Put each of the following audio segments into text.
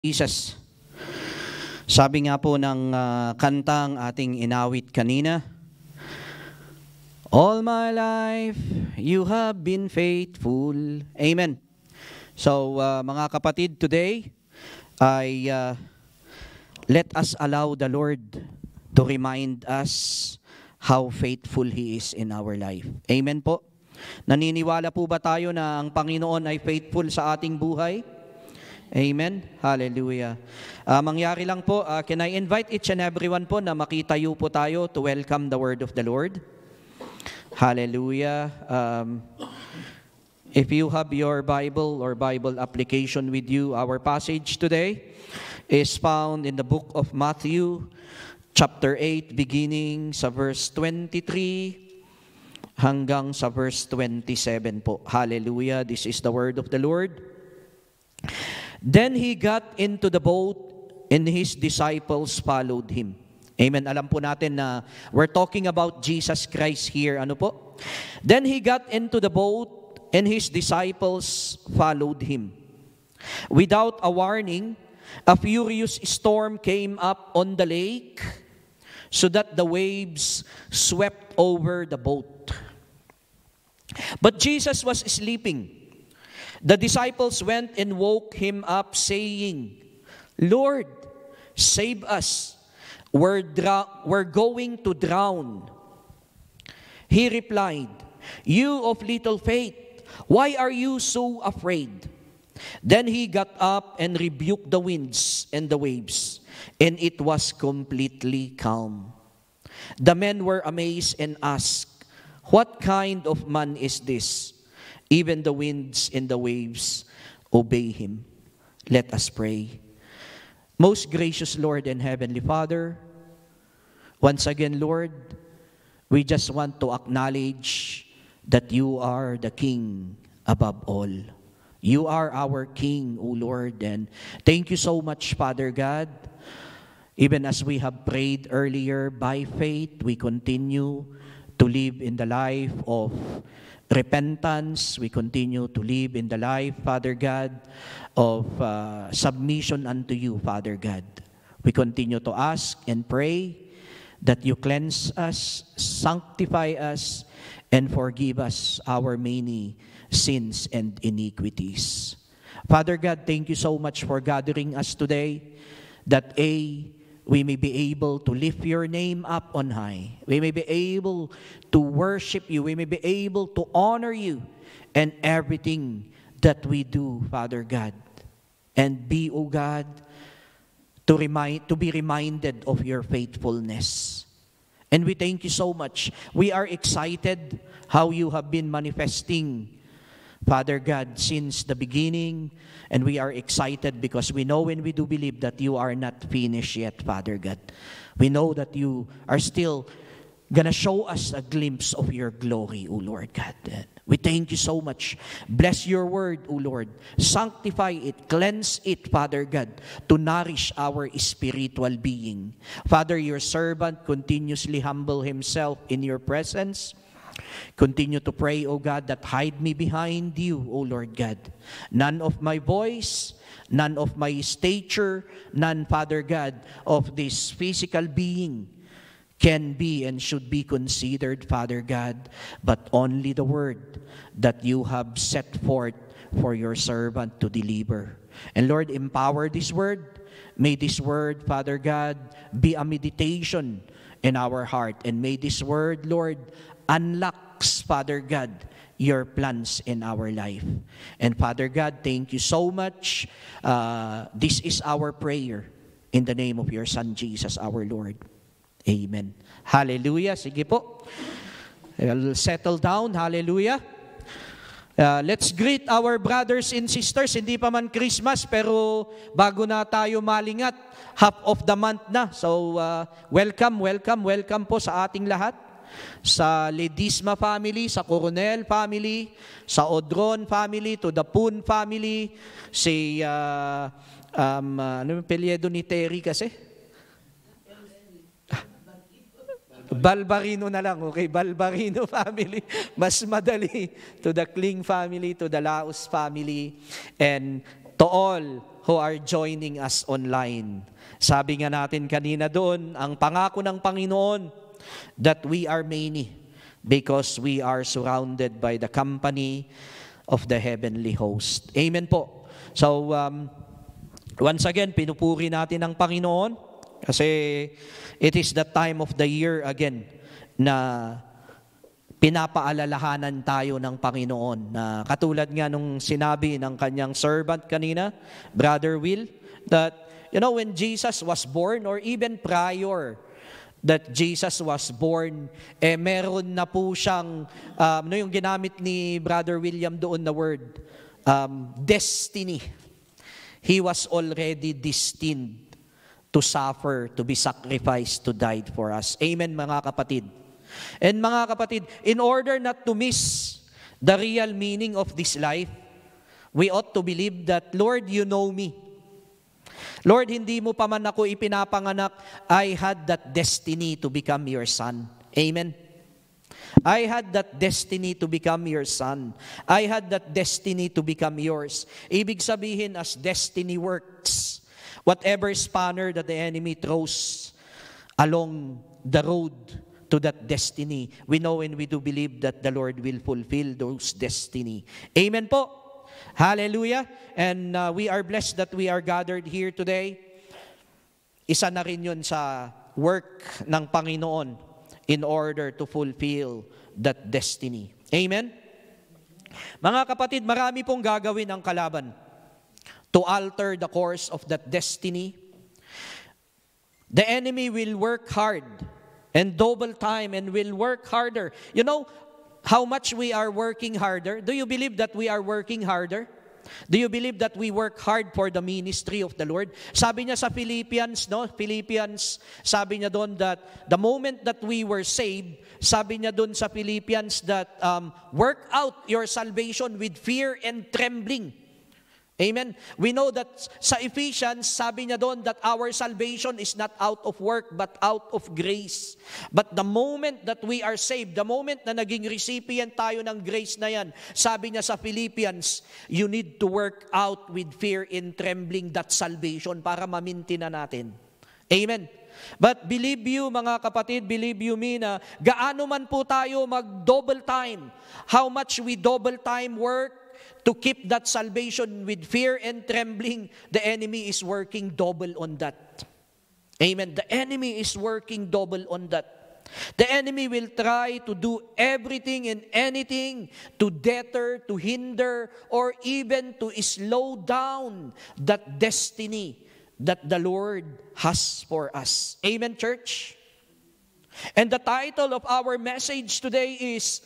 Jesus. Sabi nga po ng kantang ating inawit kanina, all my life you have been faithful. Amen. So mga kapatid, today ay let us allow the Lord to remind us how faithful He is in our life. Amen po. Naniniwala po ba tayo na ang Panginoon ay faithful sa ating buhay? Amen. Hallelujah. Mangyari lang po, can I invite each and everyone po na makitayo po tayo to welcome the word of the Lord? Hallelujah. If you have your Bible or Bible application with you, our passage today is found in the book of Matthew, chapter 8, beginning sa verse 23 hanggang sa verse 27 po. Hallelujah. This is the word of the Lord. Then he got into the boat and his disciples followed him. Amen. Alam po natin na we're talking about Jesus Christ here. Ano po? Then he got into the boat and his disciples followed him. Without a warning, a furious storm came up on the lake so that the waves swept over the boat. But Jesus was sleeping. The disciples went and woke him up, saying, Lord, save us. We're going to drown. He replied, you of little faith, why are you so afraid? Then he got up and rebuked the winds and the waves, and it was completely calm. The men were amazed and asked, what kind of man is this? Even the winds and the waves obey him. Let us pray. Most gracious Lord and Heavenly Father, once again, Lord, we just want to acknowledge that you are the King above all. You are our King, O Lord, and thank you so much, Father God. Even as we have prayed earlier, by faith, we continue to live in the life of repentance. We continue to live in the life, Father God, of submission unto you, Father God. We continue to ask and pray that you cleanse us, sanctify us, and forgive us our many sins and iniquities. Father God, thank you so much for gathering us today, that we may be able to lift your name up on high. We may be able to worship you. We may be able to honor you and everything that we do, Father God. And be, O God, to be reminded of your faithfulness. And we thank you so much. We are excited how you have been manifesting, Father God, since the beginning, and we are excited because we know and we do believe that you are not finished yet, Father God. We know that you are still gonna show us a glimpse of your glory, O Lord God. We thank you so much. Bless your word, O Lord. Sanctify it, cleanse it, Father God, to nourish our spiritual being. Father, your servant continuously humble himself in your presence. Continue to pray, O God, that hide me behind you, O Lord God. None of my voice, none of my stature, none, Father God, of this physical being can be and should be considered, Father God, but only the word that you have set forth for your servant to deliver. And Lord, empower this word. May this word, Father God, be a meditation in our heart. And may this word, Lord, unlocks, Father God, your plans in our life. And Father God, thank you so much. This is our prayer in the name of your Son, Jesus, our Lord. Amen. Hallelujah. Sige po. I'll settle down. Hallelujah. Let's greet our brothers and sisters. Hindi pa man Christmas, pero bago na tayo malingat, half of the month na. So, welcome po sa ating lahat. Sa Ledisma family, sa Coronel family, sa Odron family, to the Poon family, si, ano yung pelyedo ni Terry kasi? Balbarino na lang, okay? Balbarino family. Mas madali. To the Kling family, to the Laos family, and to all who are joining us online. Sabi nga natin kanina doon, ang pangako ng Panginoon that we are many because we are surrounded by the company of the heavenly host. Amen po. So, once again, pinupuri natin ang Panginoon kasi it is the time of the year again na pinapaalalahanan tayo ng Panginoon. Na katulad nga nung sinabi ng kanyang servant kanina, Brother Will, that when Jesus was born or even prior that Jesus was born, meron na po siyang, yung ginamit ni Brother William doon na word, destiny. He was already destined to suffer, to be sacrificed, to die for us. Amen, mga kapatid. And mga kapatid, in order not to miss the real meaning of this life, we ought to believe that, Lord, you know me. Lord, hindi mo pa man ako ipinapanganak, I had that destiny to become your son. Amen. I had that destiny to become your son. I had that destiny to become yours. Ibig sabihin, as destiny works, whatever spanner that the enemy throws along the road to that destiny, we know and we do believe that the Lord will fulfill those destiny. Amen po. Hallelujah. And we are blessed that we are gathered here today. Isa na rin yun sa work ng Panginoon in order to fulfill that destiny. Amen? Mga kapatid, marami pong gagawin ang kalaban to alter the course of that destiny. The enemy will work hard and double time and will work harder. You know how much we are working harder? Do you believe that we are working harder? Do you believe that we work hard for the ministry of the Lord? Sabi niya sa Philippians, sabi niya doon that the moment that we were saved, sabi niya doon sa Philippians that work out your salvation with fear and trembling. Amen. We know that sa Ephesians, sabi niya doon that our salvation is not out of work but out of grace. But the moment that we are saved, the moment na naging recipient tayo ng grace na yan, sabi niya sa Philippians, you need to work out with fear and trembling that salvation para maminti na natin. Amen. But believe you mga kapatid, believe you me na gaano man po tayo mag-double time, how much we double time work, to keep that salvation with fear and trembling, the enemy is working double on that. Amen. The enemy is working double on that. The enemy will try to do everything and anything to deter, to hinder, or even to slow down that destiny that the Lord has for us. Amen, church? And the title of our message today is,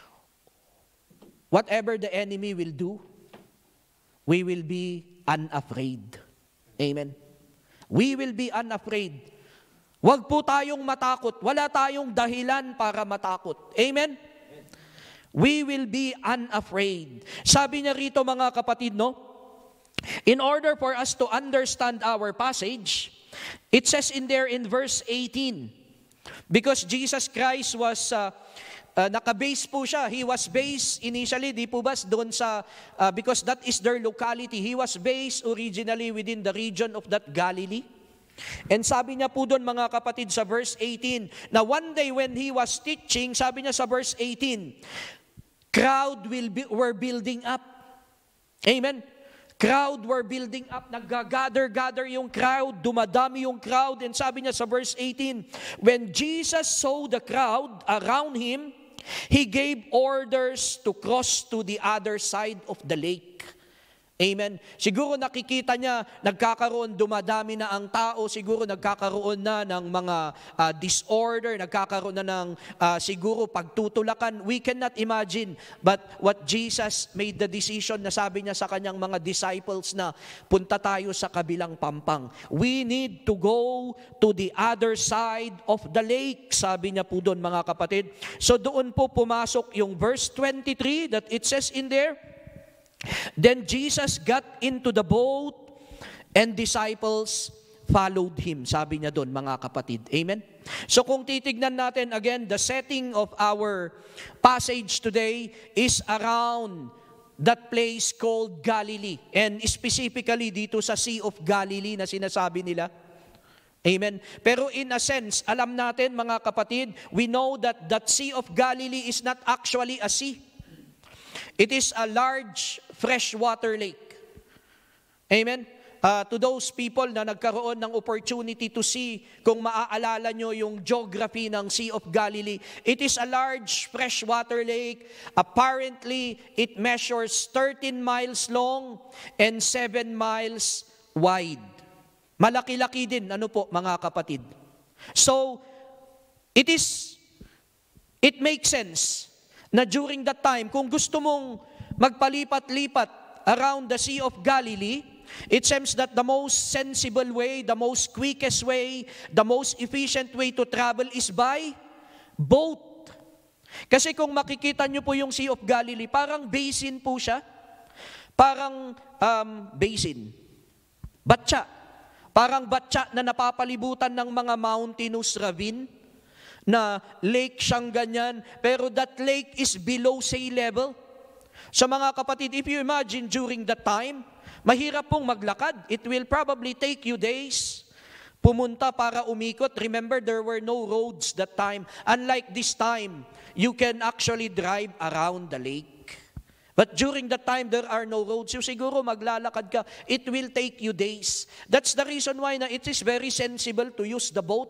whatever the enemy will do, we will be unafraid. Amen. We will be unafraid. Huwag po tayong matakot. Wala tayong dahilan para matakot. Amen? We will be unafraid. Sabi niya rito mga kapatid, in order for us to understand our passage, it says in there in verse 18, because Jesus Christ was naka-base po siya. He was based initially, di po ba, doon sa, because that is their locality. He was based originally within the region of that Galilee. And sabi niya po doon mga kapatid sa verse 18, na one day when he was teaching, sabi niya sa verse 18, were building up. Amen? Crowd were building up, nag-gather yung crowd, dumadami yung crowd. And sabi niya sa verse 18, when Jesus saw the crowd around him, He gave orders to cross to the other side of the lake. Amen. Siguro nakikita niya, nagkakaroon, dumadami na ang tao, siguro nagkakaroon na ng mga disorder, nagkakaroon na ng siguro pagtutulakan. We cannot imagine. But what Jesus made the decision na sabi niya sa kanyang mga disciples na punta tayo sa kabilang pampang. We need to go to the other side of the lake, sabi niya po doon mga kapatid. So doon po pumasok yung verse 23 that it says in there, then Jesus got into the boat and disciples followed him. Sabi niya doon, mga kapatid. Amen? So kung titignan natin again, the setting of our passage today is around that place called Galilee. And specifically dito sa Sea of Galilee na sinasabi nila. Amen. Pero in a sense, alam natin mga kapatid, we know that that Sea of Galilee is not actually a sea. It is a large freshwater lake. Amen. To those people na nagkaroon ng opportunity to see, kung maaalala nyo yung geography ng Sea of Galilee, it is a large freshwater lake. Apparently, it measures 13 miles long and 7 miles wide. Malaki-laki din, ano po mga kapatid. So, it makes sense na during that time, kung gusto mong magpalipat-lipat around the Sea of Galilee, it seems that the most sensible way, the most quickest way, the most efficient way to travel is by boat. Kasi kung makikita nyo po yung Sea of Galilee, parang basin po siya. Parang basin. Batya. Parang batya na napapalibutan ng mga mountainous ravine, na lake siyang ganyan, pero that lake is below sea level. So mga kapatid, if you imagine during that time, mahirap pong maglakad. It will probably take you days pumunta para umikot. Remember, there were no roads that time. Unlike this time, you can actually drive around the lake. But during that time, there are no roads. So siguro maglalakad ka, it will take you days. That's the reason why na it is very sensible to use the boat.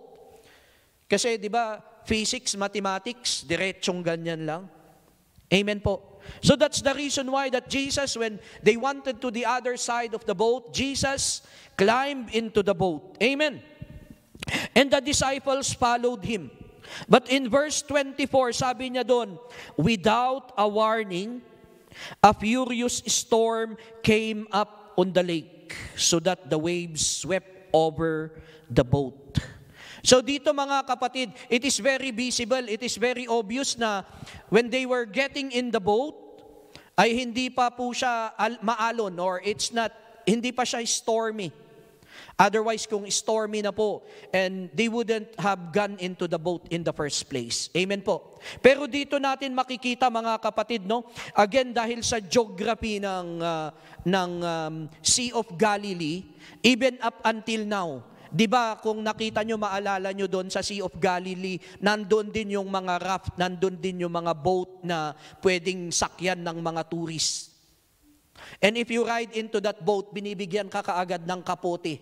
Kasi di ba, physics, mathematics, diretsong ganyan lang. Amen po. So that's the reason why that Jesus, when they wanted to the other side of the boat, Jesus climbed into the boat. Amen. And the disciples followed him. But in verse 24, sabi niya doon, without a warning, a furious storm came up on the lake so that the waves swept over the boat. So dito mga kapatid, it is very visible, it is very obvious na when they were getting in the boat, ay hindi pa po siya maalon or hindi pa siya stormy. Otherwise, kung stormy na po, and they wouldn't have gone into the boat in the first place. Amen po. Pero dito natin makikita mga kapatid, no? Again, dahil sa geography ng Sea of Galilee, even up until now, di ba kung nakita nyo, maalala nyo doon sa Sea of Galilee, nandun din yung mga raft, nandun din yung mga boat na pwedeng sakyan ng mga tourists. And if you ride into that boat, binibigyan ka kaagad ng kapote.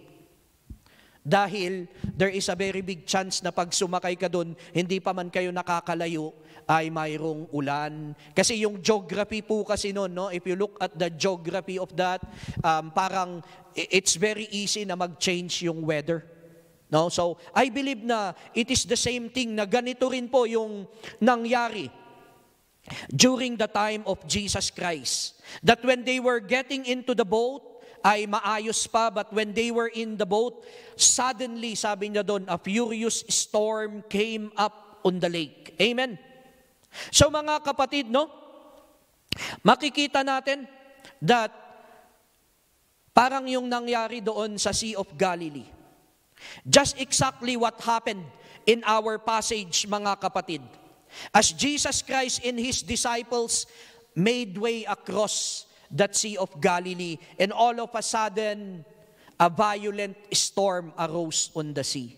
Dahil there is a very big chance na pag sumakay ka doon, hindi pa man kayo nakakalayo, ay mayroong ulan. Kasi yung geography po kasi noon, no? If you look at the geography of that, parang it's very easy na mag-change yung weather. No? So, I believe na it is the same thing na ganito rin po yung nangyari during the time of Jesus Christ. That when they were getting into the boat, ay maayos pa, but when they were in the boat, suddenly, sabi niya doon, a furious storm came up on the lake. Amen? So mga kapatid, no? Makikita natin that parang yung nangyari doon sa Sea of Galilee. Just exactly what happened in our passage, mga kapatid. As Jesus Christ and His disciples made way across that Sea of Galilee, and all of a sudden, a violent storm arose on the sea.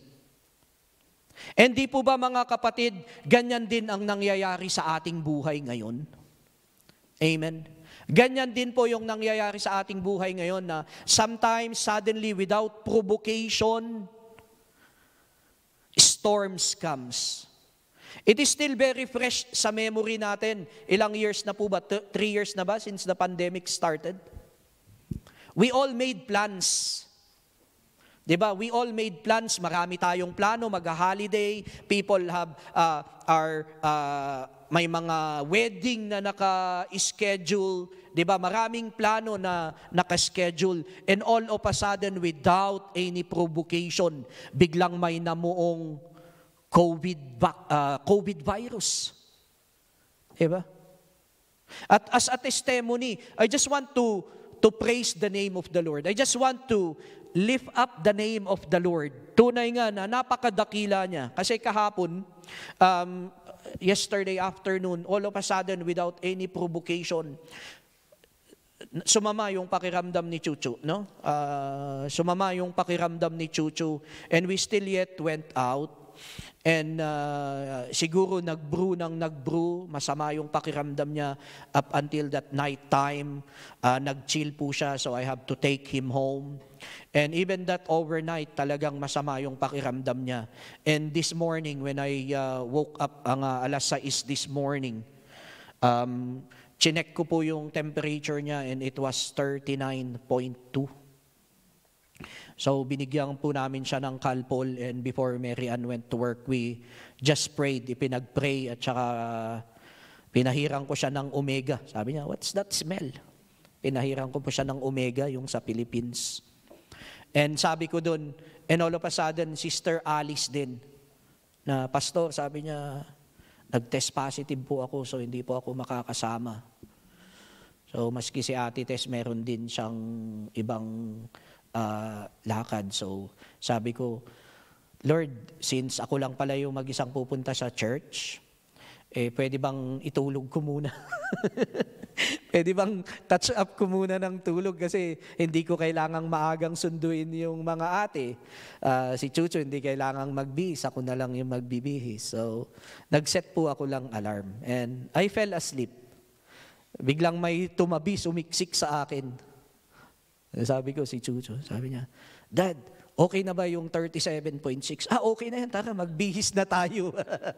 And di po ba mga kapatid, ganyan din ang nangyayari sa ating buhay ngayon? Amen? Ganyan din po yung nangyayari sa ating buhay ngayon na sometimes, suddenly, without provocation, storms comes. It is still very fresh sa memory natin. Ilang years na po ba? 3 years na ba since the pandemic started? We all made plans. Diba? We all made plans. Marami tayong plano, mag-holiday. People have may mga wedding na naka-schedule. Diba? Maraming plano na naka-schedule. And all of a sudden, without any provocation, biglang may namuong COVID virus. Diba? At as a testimony, I just want to praise the name of the Lord. I just want to lift up the name of the Lord. Tunay nga na napakadakila niya. Kasi kahapon, yesterday afternoon, all of a sudden, without any provocation, sumama yung pakiramdam ni Chuchu, no? Sumama yung pakiramdam ni Chuchu, and we still yet went out. And siguro nag-brew, masama yung pakiramdam niya up until that night time. Nag-chill po siya, so I have to take him home. And even that overnight, talagang masama yung pakiramdam niya. And this morning, when I woke up, alas 6 this morning, chinek ko po yung temperature niya, and it was 39.2. So binigyan po namin siya ng Calpol, and before Mary Ann went to work, we just prayed, ipinag-pray, at saka pinahiran ko siya ng Omega. Sabi niya, what's that smell? Pinahiran ko po siya ng Omega, yung sa Philippines. And sabi ko doon, and all of a sudden, Sister Alice din, na pastor, sabi niya, nag-test positive po ako, so hindi po ako makakasama. So maski si Ate Tess, meron din siyang ibang lakad. So sabi ko, Lord, since ako lang pala yung mag-isang pupunta sa church, pwede bang itulog ko muna? Pwede bang touch up ko muna ng tulog, kasi hindi ko kailangang maagang sunduin yung mga ate. Si Chucho hindi kailangang magbihis, ako na lang yung magbibihis. So nag-set po ako lang alarm, and I fell asleep. Biglang may tumabi, sumiksik sa akin. Sabi ko, si Chucho, sabi niya, Dad, okay na ba yung 37.6? Okay na yan, tara, magbihis na tayo.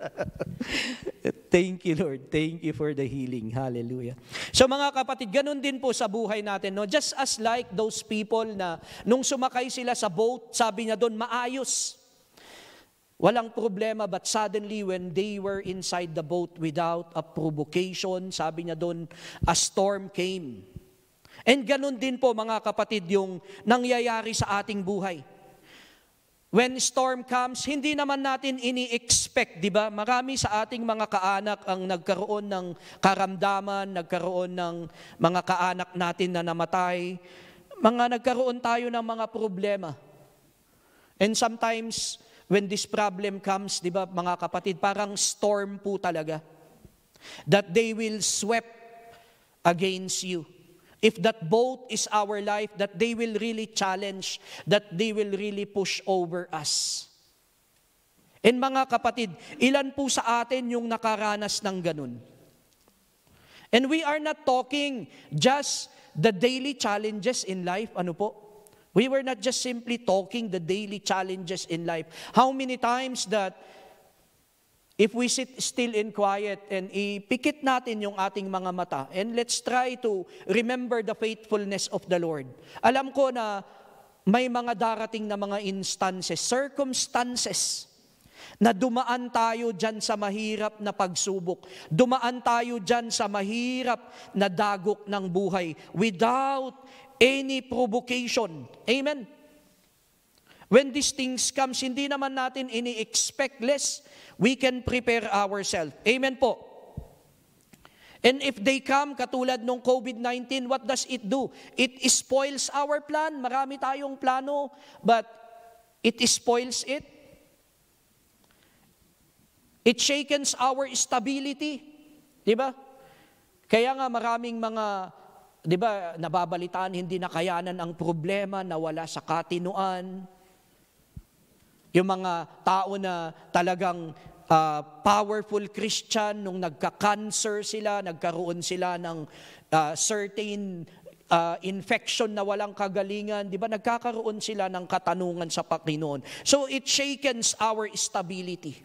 Thank you, Lord. Thank you for the healing. Hallelujah. So mga kapatid, ganun din po sa buhay natin, no? Just as like those people na nung sumakay sila sa boat, sabi niya doon, maayos. Walang problema, but suddenly when they were inside the boat without a provocation, sabi niya doon, a storm came. And ganun din po mga kapatid yung nangyayari sa ating buhay. When storm comes, hindi naman natin ini-expect, di ba? Marami sa ating mga kaanak ang nagkaroon ng karamdaman, nagkaroon ng mga kaanak natin na namatay. Nagkaroon tayo ng mga problema. And sometimes, when this problem comes, di ba mga kapatid, parang storm po talaga. That they will sweep against you. If that boat is our life, that they will really challenge, that they will really push over us. And mga kapatid, ilan po sa atin yung nakaranas ng ganun? And we are not talking just the daily challenges in life, ano po? We were not just simply talking the daily challenges in life. How many times that if we sit still and quiet and ipikit natin yung ating mga mata and let's try to remember the faithfulness of the Lord. Alam ko na may mga darating na mga instances, circumstances, na dumaan tayo dyan sa mahirap na pagsubok. Dumaan tayo dyan sa mahirap na dagok ng buhay without any provocation. Amen? When these things comes, hindi naman natin ini-expect, less we can prepare ourselves. Amen po. And if they come, katulad nung COVID-19, what does it do? It spoils our plan. Marami tayong plano, but it spoils it. It shakens our stability. Diba? Kaya nga maraming mga, diba, nababalitaan, hindi nakayanan ang problema, nawala sa katinuan. Yung mga tao na talagang powerful Christian, nung nagka-cancer sila, nagkaroon sila ng certain infection na walang kagalingan, di ba? Nagkakaroon sila ng katanungan sa Panginoon. So it shakens our stability.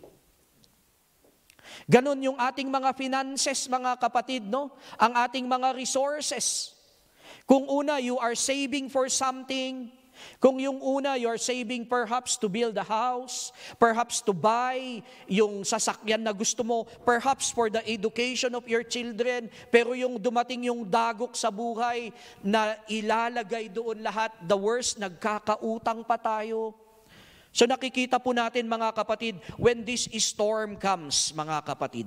Ganon yung ating mga finances, mga kapatid, no? Ang ating mga resources. Kung una, you are saving for something. Kung yung una, you're saving perhaps to build a house, perhaps to buy yung sasakyan na gusto mo, perhaps for the education of your children, pero yung dumating yung dagok sa buhay na ilalagay doon lahat, the worst, nagkakautang pa tayo. So nakikita po natin mga kapatid, when this storm comes, mga kapatid,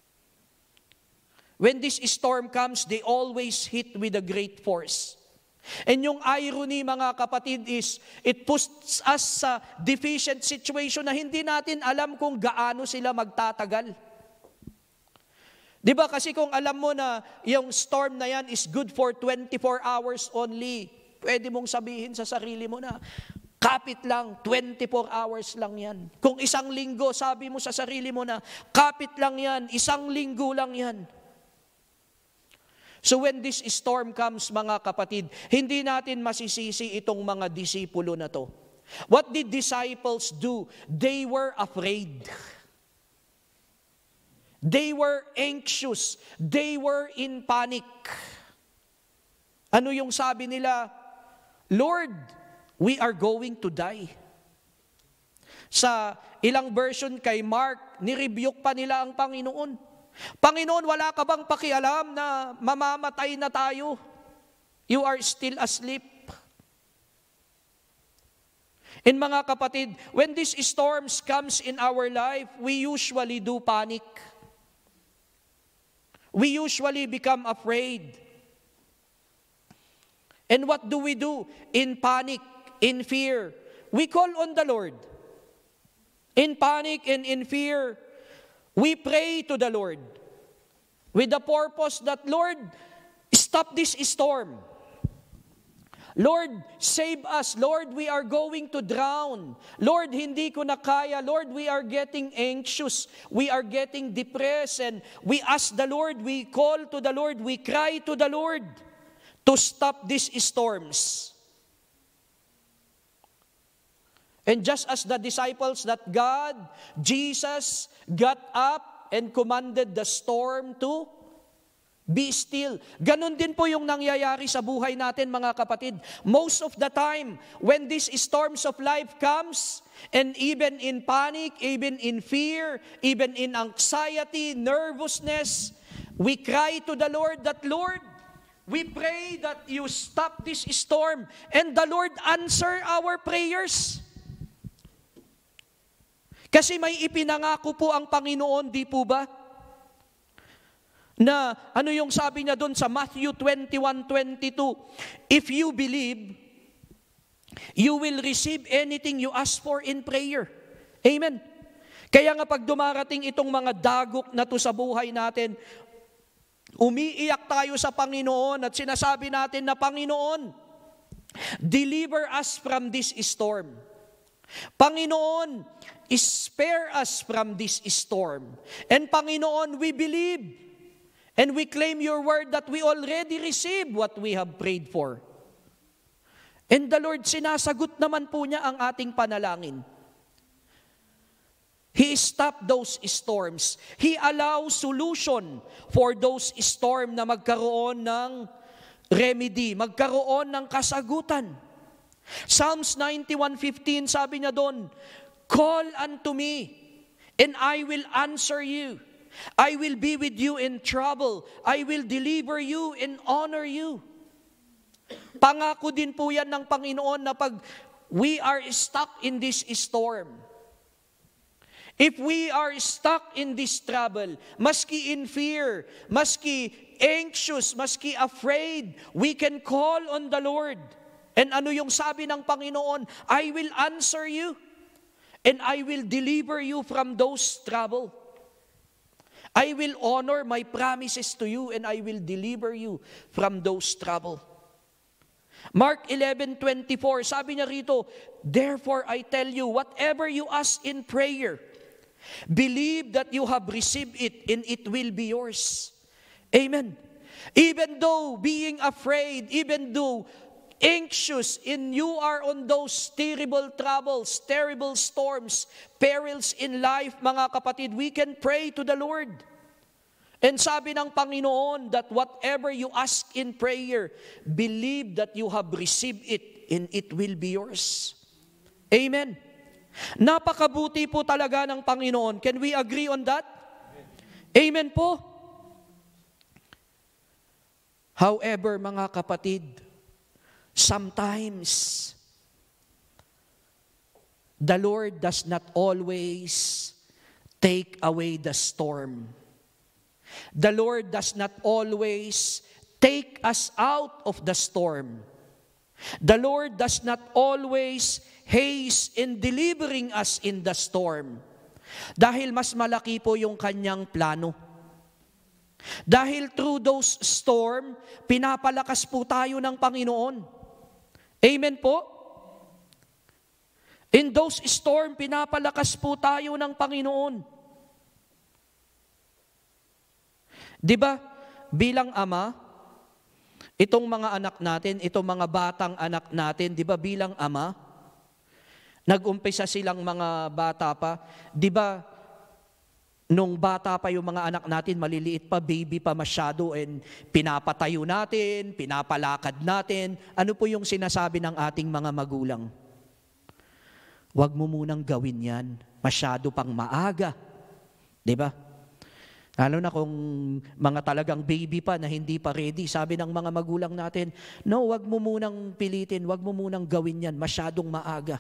when this storm comes, they always hit with a great force. And yung irony, mga kapatid, is it puts us sa deficient situation na hindi natin alam kung gaano sila magtatagal. Di ba kasi kung alam mo na yung storm na yan is good for 24 hours only, pwede mong sabihin sa sarili mo na, kapit lang, 24 hours lang yan. Kung 1 linggo, sabi mo sa sarili mo na, kapit lang yan, 1 linggo lang yan. So when this storm comes, mga kapatid, hindi natin masisisi itong mga disipulo na to. What did disciples do? They were afraid. They were anxious. They were in panic. Ano yung sabi nila? Lord, we are going to die. Sa ilang version kay Mark, nirebuke pa nila ang Panginoon. Panginoon, wala ka bang pakialam na mamamatay na tayo? You are still asleep. And mga kapatid, when these storms comes in our life, we usually do panic. We usually become afraid. And what do? In panic, in fear, we call on the Lord. In panic and in fear, we pray to the Lord with the purpose that, Lord, stop this storm. Lord, save us. Lord, we are going to drown. Lord, hindi ko na kaya. Lord, we are getting anxious. We are getting depressed. And we ask the Lord, we call to the Lord, we cry to the Lord to stop these storms. And just as the disciples that Jesus got up and commanded the storm to be still. Ganon din po yung nangyayari sa buhay natin, mga kapatid. Most of the time, when these storms of life comes, and even in panic, even in fear, even in anxiety, nervousness, we cry to the Lord that, Lord, we pray that you stop this storm, and the Lord answer our prayers. Kasi may ipinangako po ang Panginoon, di po ba? Na ano yung sabi niya doon sa Matthew 21:22, if you believe, you will receive anything you ask for in prayer. Amen. Kaya nga pag dumarating itong mga dagok na to sa buhay natin, umiiyak tayo sa Panginoon at sinasabi natin na, Panginoon, deliver us from this storm. Panginoon, spare us from this storm. And Panginoon, we believe. And we claim your word that we already received what we have prayed for. And the Lord, sinasagot naman po niya ang ating panalangin. He stopped those storms. He allows solution for those storms na magkaroon ng remedy, magkaroon ng kasagutan. Psalms 91:15, sabi niya doon, call unto me, and I will answer you. I will be with you in trouble. I will deliver you and honor you. Pangako din po yan ng Panginoon na pag we are stuck in this storm, if we are stuck in this trouble, maski in fear, maski anxious, maski afraid, we can call on the Lord. And ano yung sabi ng Panginoon? I will answer you and I will deliver you from those trouble. I will honor my promises to you and I will deliver you from those trouble. Mark 11:24, sabi niya rito, therefore I tell you, whatever you ask in prayer, believe that you have received it and it will be yours. Amen. Even though being afraid, even though anxious, and you are on those terrible troubles, terrible storms, perils in life, mga kapatid, we can pray to the Lord. And sabi ng Panginoon that whatever you ask in prayer, believe that you have received it and it will be yours. Amen. Napakabuti po talaga ng Panginoon. Can we agree on that? Amen po. However, mga kapatid, sometimes, the Lord does not always take away the storm. The Lord does not always take us out of the storm. The Lord does not always haste in delivering us in the storm. Dahil mas malaki po yung kanyang plano. Dahil through those storm, pinapalakas po tayo ng Panginoon. Amen po? In those storm, pinapalakas po tayo ng Panginoon. Di ba, bilang ama, itong mga anak natin, itong mga batang anak natin, di ba bilang ama, nag-umpisa silang mga bata pa, di ba, nung bata pa yung mga anak natin, maliliit pa, baby pa masyado, and pinapatayo natin, pinapalakad natin. Ano po yung sinasabi ng ating mga magulang? Huwag mo munang gawin yan, masyado pang maaga. Di ba? Lalo na kung mga talagang baby pa na hindi pa ready, sabi ng mga magulang natin, no, huwag mo munang pilitin, huwag mo munang gawin yan, masyadong maaga.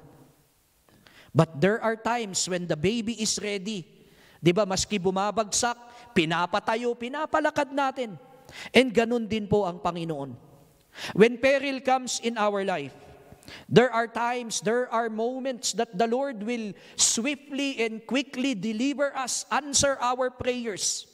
But there are times when the baby is ready. Di ba, maski bumabagsak, pinapatayo, pinapalakad natin. And ganun din po ang Panginoon. When peril comes in our life, there are times, there are moments that the Lord will swiftly and quickly deliver us, answer our prayers.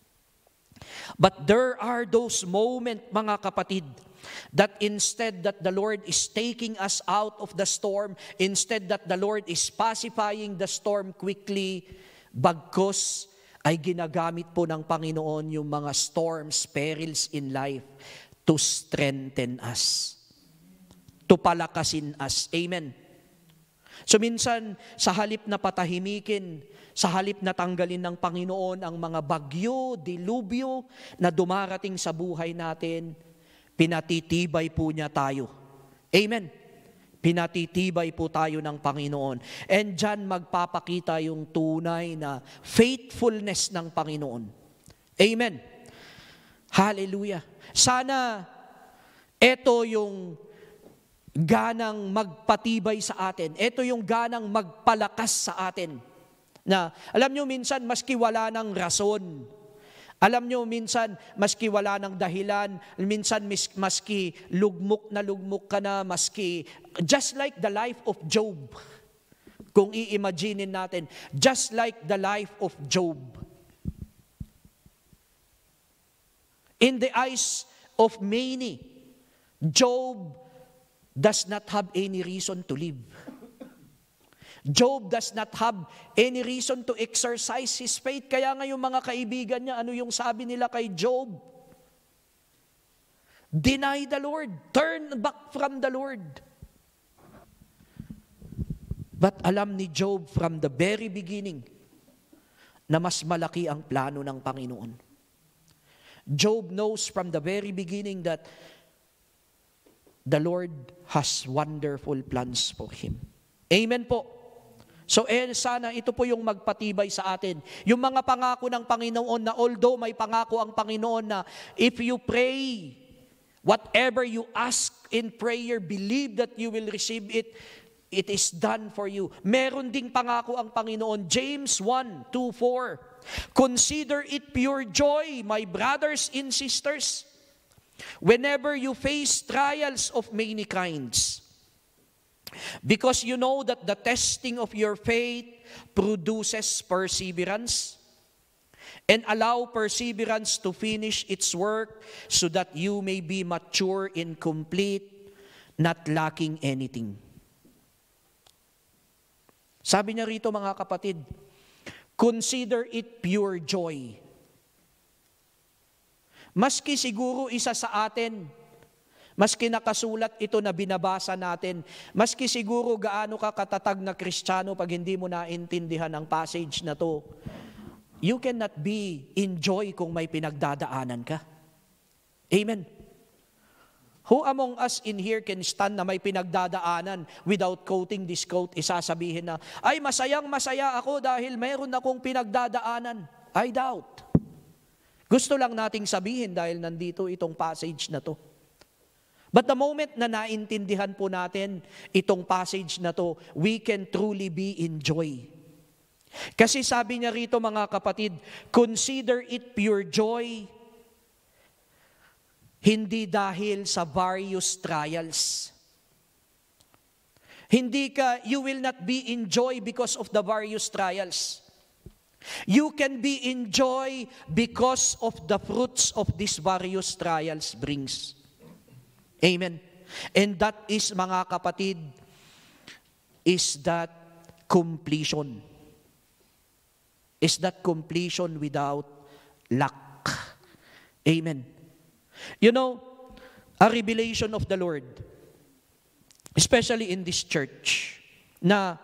But there are those moments, mga kapatid, that instead that the Lord is taking us out of the storm, instead that the Lord is pacifying the storm quickly, bagkus ay ginagamit po ng Panginoon yung mga storms, perils in life to strengthen us, to palakasin us. Amen. So minsan, sa halip na patahimikin, sa halip na tanggalin ng Panginoon ang mga bagyo, dilubyo na dumarating sa buhay natin, pinatitibay po niya tayo. Amen. Pinatitibay po tayo ng Panginoon. And dyan magpapakita yung tunay na faithfulness ng Panginoon. Amen. Hallelujah. Sana ito yung ganang magpatibay sa atin. Ito yung ganang magpalakas sa atin. Na, alam nyo minsan, maski wala ng rason, alam nyo, minsan, maski wala ng dahilan, minsan maski lugmok ka na, maski, just like the life of Job. Kung i-imaginin natin, just like the life of Job. In the eyes of many, Job does not have any reason to live. Job does not have any reason to exercise his faith. Kaya nga yung mga kaibigan niya, ano yung sabi nila kay Job? Deny the Lord. Turn back from the Lord. But alam ni Job from the very beginning na mas malaki ang plano ng Panginoon. Job knows from the very beginning that the Lord has wonderful plans for him. Amen po. So sana ito po yung magpatibay sa atin. Yung mga pangako ng Panginoon na although may pangako ang Panginoon na if you pray, whatever you ask in prayer, believe that you will receive it, it is done for you. Meron ding pangako ang Panginoon. James 1:2-4. Consider it pure joy, my brothers and sisters, whenever you face trials of many kinds. Because you know that the testing of your faith produces perseverance. And allow perseverance to finish its work so that you may be mature and complete, not lacking anything. Sabi niya rito mga kapatid, consider it pure joy. Maski siguro isa sa atin, maski nakasulat ito na binabasa natin, maski siguro gaano ka katatag na Kristiyano pag hindi mo naintindihan ang passage na to, you cannot be in joy kung may pinagdadaanan ka. Amen. Who among us in here can stand na may pinagdadaanan without quoting this quote, isasabihin na, ay masayang masaya ako dahil mayroon akong pinagdadaanan. I doubt. Gusto lang nating sabihin dahil nandito itong passage na to. But the moment na naintindihan po natin itong passage na to, we can truly be in joy. Kasi sabi niya rito mga kapatid, consider it pure joy, hindi dahil sa various trials. You will not be in joy because of the various trials. You can be in joy because of the fruits of these various trials brings. Amen. And that is, mga kapatid, is that completion. Is that completion without lack. Amen. You know, a revelation of the Lord, especially in this church, na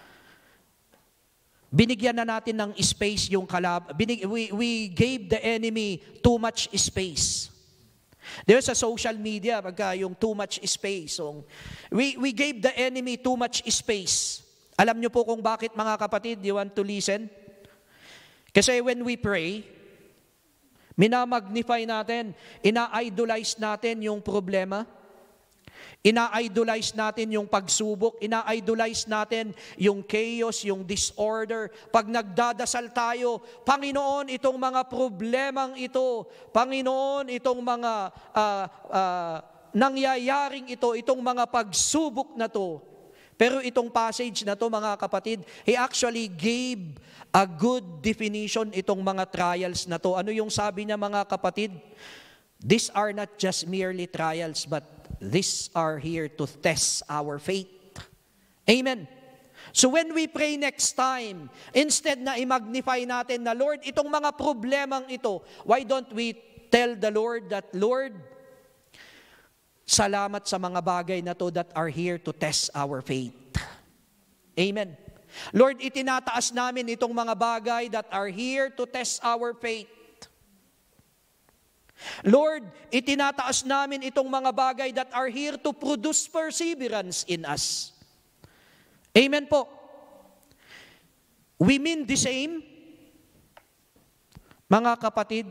binigyan na natin ng space yung we gave the enemy too much space. There's a social media, pagka yung too much space. So, we gave the enemy too much space. Alam niyo po kung bakit, mga kapatid? You want to listen? Kasi when we pray, minamagnify natin, ina-idolize natin yung problema, ina-idolize natin yung pagsubok, ina-idolize natin yung chaos, yung disorder. Pag nagdadasal tayo, Panginoon, itong mga problemang ito, Panginoon, itong mga nangyayaring ito, itong mga pagsubok na to. Pero itong passage na to, mga kapatid, he actually gave a good definition itong mga trials na to. Ano yung sabi niya, mga kapatid? These are not just merely trials, but these are here to test our faith. Amen. So when we pray next time, instead na i-magnify natin na, Lord, itong mga problemang ito, why don't we tell the Lord that, Lord, salamat sa mga bagay na to that are here to test our faith. Amen. Lord, itinataas namin itong mga bagay that are here to test our faith. Lord, itinataas namin itong mga bagay that are here to produce perseverance in us. Amen po. We mean the same, mga kapatid.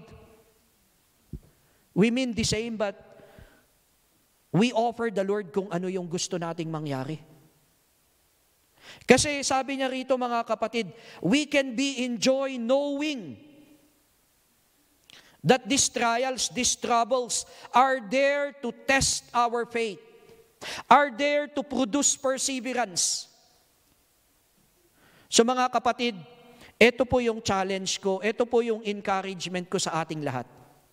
We mean the same, but we offer the Lord kung ano yung gusto nating mangyari. Kasi sabi niya rito, mga kapatid, we can be in joy knowing that these trials, these troubles are there to test our faith, are there to produce perseverance. So mga kapatid, ito po yung challenge ko, ito po yung encouragement ko sa ating lahat.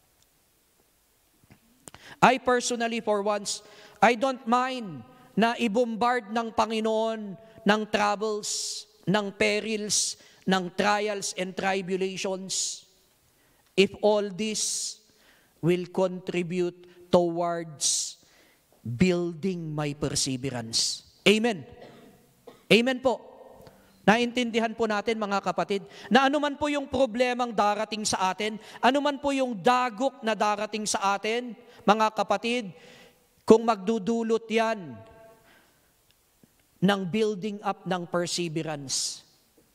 I personally, for once, I don't mind na i-bombard ng Panginoon ng troubles, ng perils, ng trials and tribulations, if all this will contribute towards building my perseverance. Amen. Amen po. Naintindihan po natin, mga kapatid, na anuman po yung problemang darating sa atin, anuman po yung dagok na darating sa atin, mga kapatid, kung magdudulot yan ng building up ng perseverance,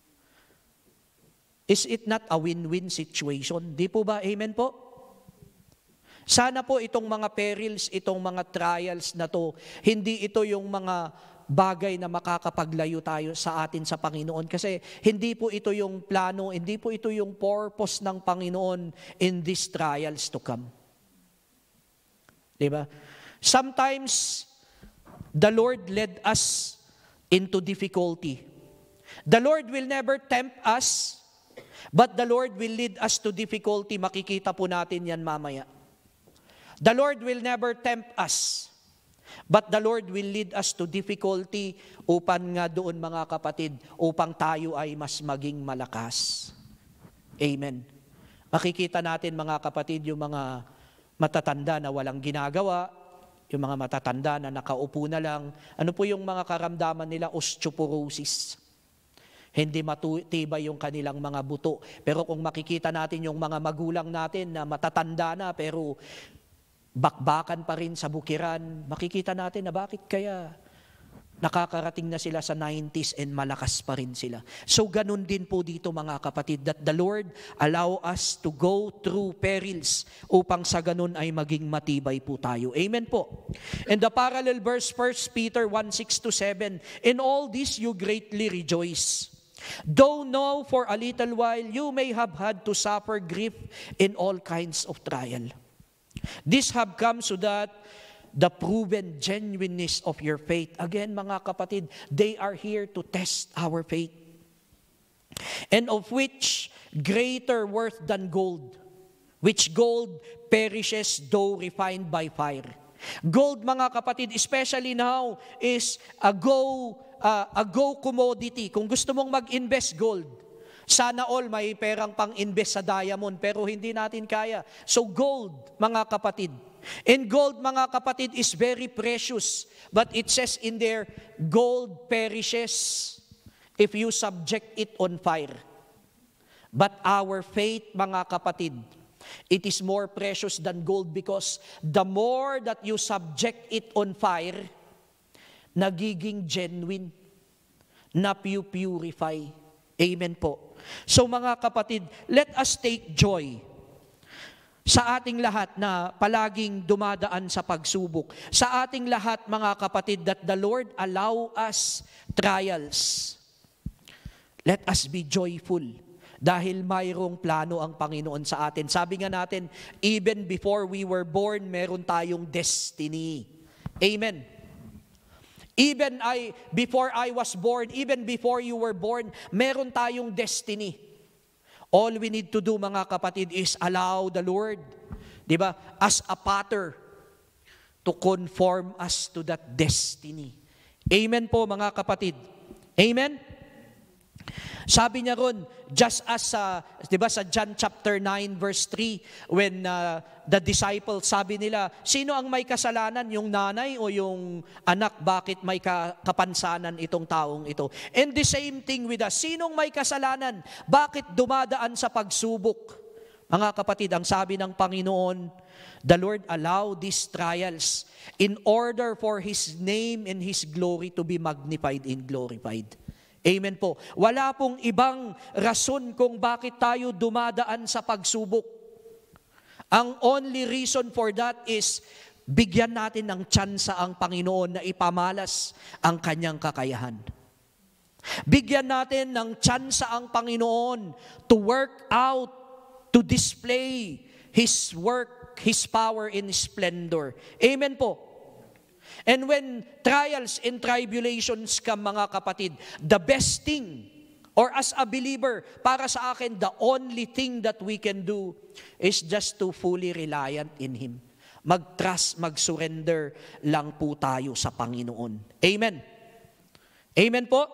is it not a win-win situation? Di po ba? Amen po? Sana po itong mga perils, itong mga trials na to, hindi ito yung mga bagay na makakapaglayo tayo sa atin sa Panginoon. Kasi hindi po ito yung plano, hindi po ito yung purpose ng Panginoon in these trials to come. Diba? Sometimes, the Lord led us into difficulty. The Lord will never tempt us, but the Lord will lead us to difficulty. Makikita po natin yan mamaya. The Lord will never tempt us, but the Lord will lead us to difficulty upang nga doon, mga kapatid, upang tayo ay mas maging malakas. Amen. Makikita natin, mga kapatid, yung mga matatanda na walang ginagawa, yung mga matatanda na nakaupo na lang. Ano po yung mga karamdaman nila? Osteoporosis. Hindi matibay yung kanilang mga buto. Pero kung makikita natin yung mga magulang natin na matatanda na pero bakbakan pa rin sa bukiran, makikita natin na bakit kaya nakakarating na sila sa 90s and malakas pa rin sila. So ganun din po dito, mga kapatid, that the Lord allow us to go through perils upang sa ganun ay maging matibay po tayo. Amen po. And the parallel verse, 1 Peter 1:6-7, in all this you greatly rejoice, though now for a little while you may have had to suffer grief in all kinds of trial. This have come so that the proven genuineness of your faith. Again, mga kapatid, they are here to test our faith. and of which greater worth than gold, which gold perishes though refined by fire. Gold, mga kapatid, especially now, is a go commodity. Kung gusto mong mag-invest gold, sana all may perang pang-invest sa diamond, pero hindi natin kaya. So gold, mga kapatid. And gold, mga kapatid, is very precious. But it says in there, gold perishes if you subject it on fire. But our faith, mga kapatid, it is more precious than gold, because the more that you subject it on fire, nagiging genuine, na-purify. Amen po. So mga kapatid, let us take joy sa ating lahat na palaging dumadaan sa pagsubok. Sa ating lahat, mga kapatid, that the Lord allow us trials. Let us be joyful. Dahil mayroong plano ang Panginoon sa atin. Sabi nga natin, even before we were born, meron tayong destiny. Amen. Before I was born, even before you were born, meron tayong destiny. All we need to do, mga kapatid, is allow the Lord, di ba, as a potter, to conform us to that destiny. Amen po, mga kapatid. Amen? Sabi niya ron, just as diba, sa John chapter 9 verse 3, when the disciples, sabi nila, sino ang may kasalanan, yung nanay o yung anak? Bakit may kapansanan itong taong ito? And the same thing with us, sinong may kasalanan? Bakit dumadaan sa pagsubok? Mga kapatid, ang sabi ng Panginoon, the Lord allow these trials in order for His name and His glory to be magnified and glorified. Amen po. Wala pong ibang rason kung bakit tayo dumadaan sa pagsubok. Ang only reason for that is bigyan natin ng tsansa ang Panginoon na ipamalas ang kanyang kakayahan. Bigyan natin ng tsansa ang Panginoon to work out, to display His work, His power in splendor. Amen po. And when trials and tribulations come, mga kapatid, the best thing, or as a believer, para sa akin, the only thing that we can do is just to fully reliant in Him. Mag-trust, mag-surrender lang po tayo sa Panginoon. Amen. Amen po.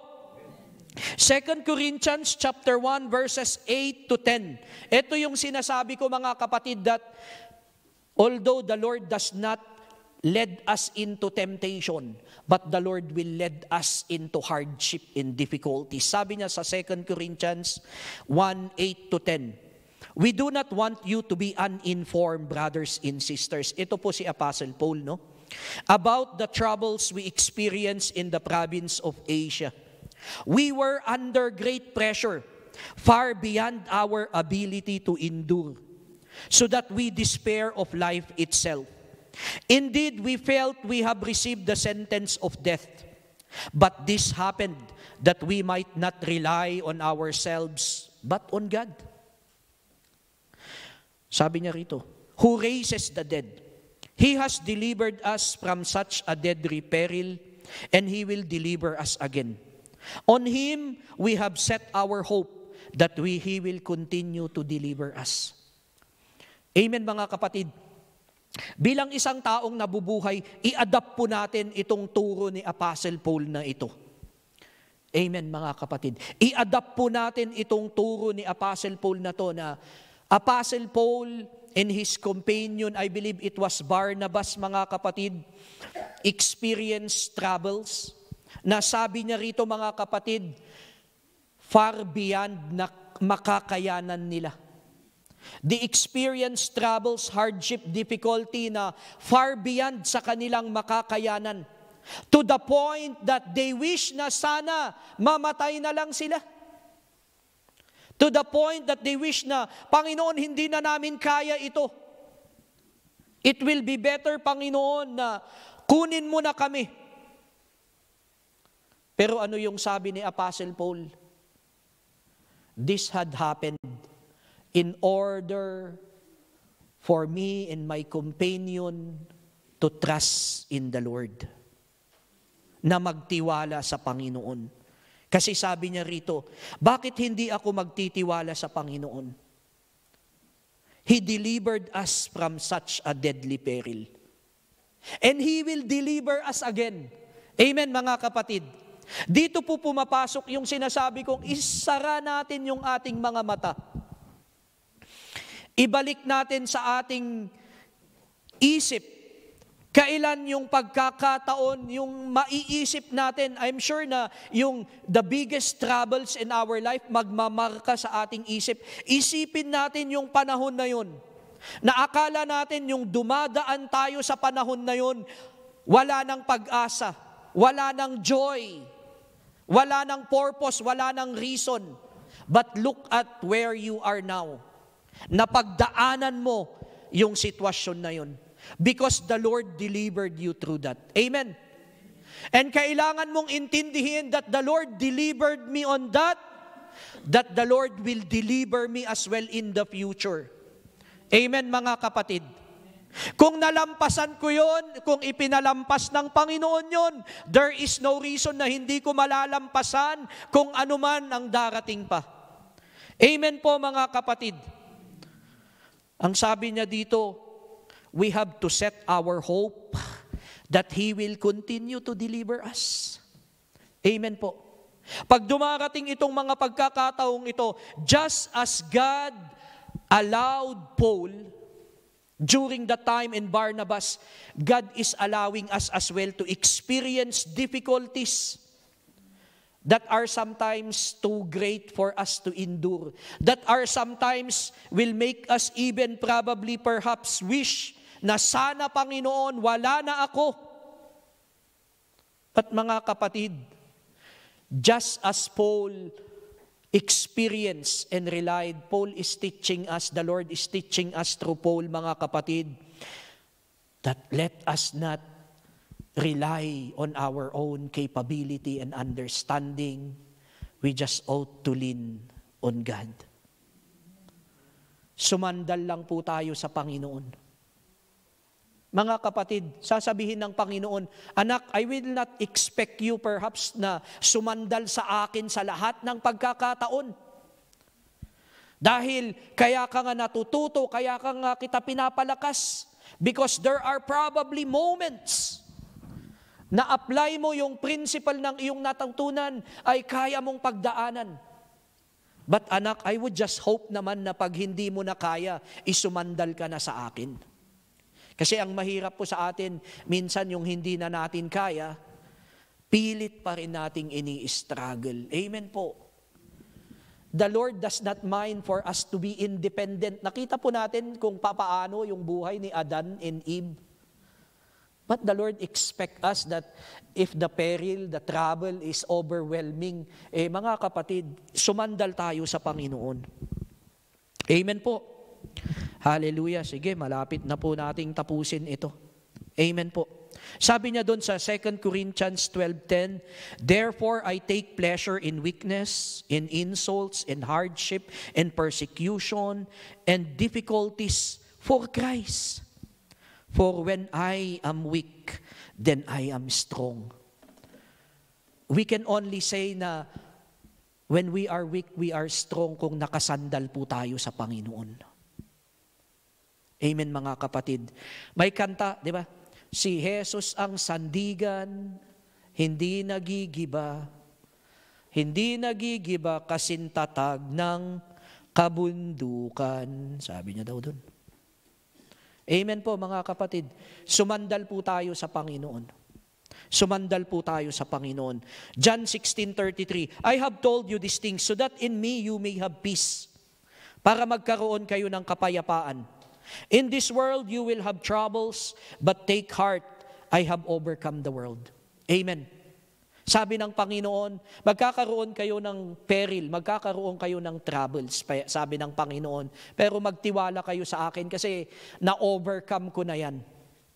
2 Corinthians chapter 1 verses 8 to 10. Ito yung sinasabi ko, mga kapatid, that although the Lord does not led us into temptation, but the Lord will lead us into hardship and difficulty. Sabi niya sa 2 Corinthians 1:8 to 10. We do not want you to be uninformed, brothers and sisters. Ito po si Apostle Paul, no? About the troubles we experience in the province of Asia. We were under great pressure, far beyond our ability to endure, so that we despair of life itself. Indeed, we felt we have received the sentence of death. But this happened that we might not rely on ourselves, but on God. Sabi niya rito, who raises the dead. He has delivered us from such a deadly peril, and He will deliver us again. On Him we have set our hope that He will continue to deliver us. Amen, mga kapatid. Bilang isang taong nabubuhay, i-adapt po natin itong turo ni Apostle Paul na ito. Amen, mga kapatid. I-adapt po natin itong turo ni Apostle Paul na to, na Apostle Paul and his companion, I believe it was Barnabas, mga kapatid, experienced troubles, na sabi niya rito, mga kapatid, far beyond na makakayanan nila. The experience troubles, hardship, difficulty na far beyond sa kanilang makakayanan. To the point that they wish na sana mamatay na lang sila. To the point that they wish na, Panginoon, hindi na namin kaya ito. It will be better, Panginoon, na kunin mo na kami. Pero ano yung sabi ni Apostle Paul? This had happened in order for me and my companion to trust in the Lord. Na magtiwala sa Panginoon. Kasi sabi niya rito, bakit hindi ako magtitiwala sa Panginoon? He delivered us from such a deadly peril. And He will deliver us again. Amen, mga kapatid. Dito po pumapasok yung sinasabi kong isara natin yung ating mga mata. Ibalik natin sa ating isip. Kailan yung pagkakataon, yung maiisip natin, I'm sure na yung the biggest troubles in our life, magmamarka sa ating isip. Isipin natin yung panahon na yun. Na akala natin yung dumadaan tayo sa panahon na yun, wala ng pag-asa, wala ng joy, wala ng purpose, wala ng reason. But look at where you are now. Napagdaanan mo yung sitwasyon na yun. Because the Lord delivered you through that. Amen. And kailangan mong intindihin that the Lord delivered me on that the Lord will deliver me as well in the future. Amen, mga kapatid. Kung nalampasan ko yon, kung ipinalampas ng Panginoon yon, there is no reason na hindi ko malalampasan kung anuman ang darating pa. Amen po, mga kapatid. Ang sabi niya dito, we have to set our hope that He will continue to deliver us. Amen po. Pag dumarating itong mga pagkakataong ito, just as God allowed Paul during the time in Barnabas, God is allowing us as well to experience difficulties that are sometimes too great for us to endure, that are sometimes will make us even probably perhaps wish na sana, Panginoon, wala na ako. At mga kapatid, just as Paul experienced and relied, Paul is teaching us, the Lord is teaching us through Paul, mga kapatid, that let us not rely on our own capability and understanding. We just ought to lean on God. Sumandal lang po tayo sa Panginoon. Mga kapatid, sasabihin ng Panginoon, anak, I will not expect you perhaps na sumandal sa akin sa lahat ng pagkakataon. Dahil kaya ka nga natututo, kaya ka nga kita pinapalakas. Because there are probably moments na apply mo yung principle ng iyong natutunan ay kaya mong pagdaanan. But anak, I would just hope naman na pag hindi mo na kaya, isumandal ka na sa akin. Kasi ang mahirap po sa atin, minsan yung hindi na natin kaya, pilit pa rin nating ini-struggle. Amen po. The Lord does not mind for us to be independent. Nakita po natin kung papaano yung buhay ni Adan and Eve. But the Lord expects us that if the peril, the trouble is overwhelming, mga kapatid, sumandal tayo sa Panginoon. Amen po. Hallelujah. Sige, malapit na po nating tapusin ito. Amen po. Sabi niya doon sa 2 Corinthians 12:10, therefore I take pleasure in weakness, in insults, in hardship, in persecution, and difficulties for Christ. For when I am weak, then I am strong. We can only say na when we are weak, we are strong kung nakasandal po tayo sa Panginoon. Amen, mga kapatid. May kanta, di ba? Si Jesus ang sandigan, hindi nagigiba. Hindi nagigiba kasintatag ng kabundukan. Sabi niya daw doon. Amen po, mga kapatid. Sumandal po tayo sa Panginoon. Sumandal po tayo sa Panginoon. John 16:33, I have told you these things so that in me you may have peace. Para magkaroon kayo ng kapayapaan. In this world you will have troubles, but take heart, I have overcome the world. Amen. Sabi ng Panginoon, magkakaroon kayo ng peril, magkakaroon kayo ng troubles, sabi ng Panginoon. Pero magtiwala kayo sa akin kasi na-overcome ko na yan.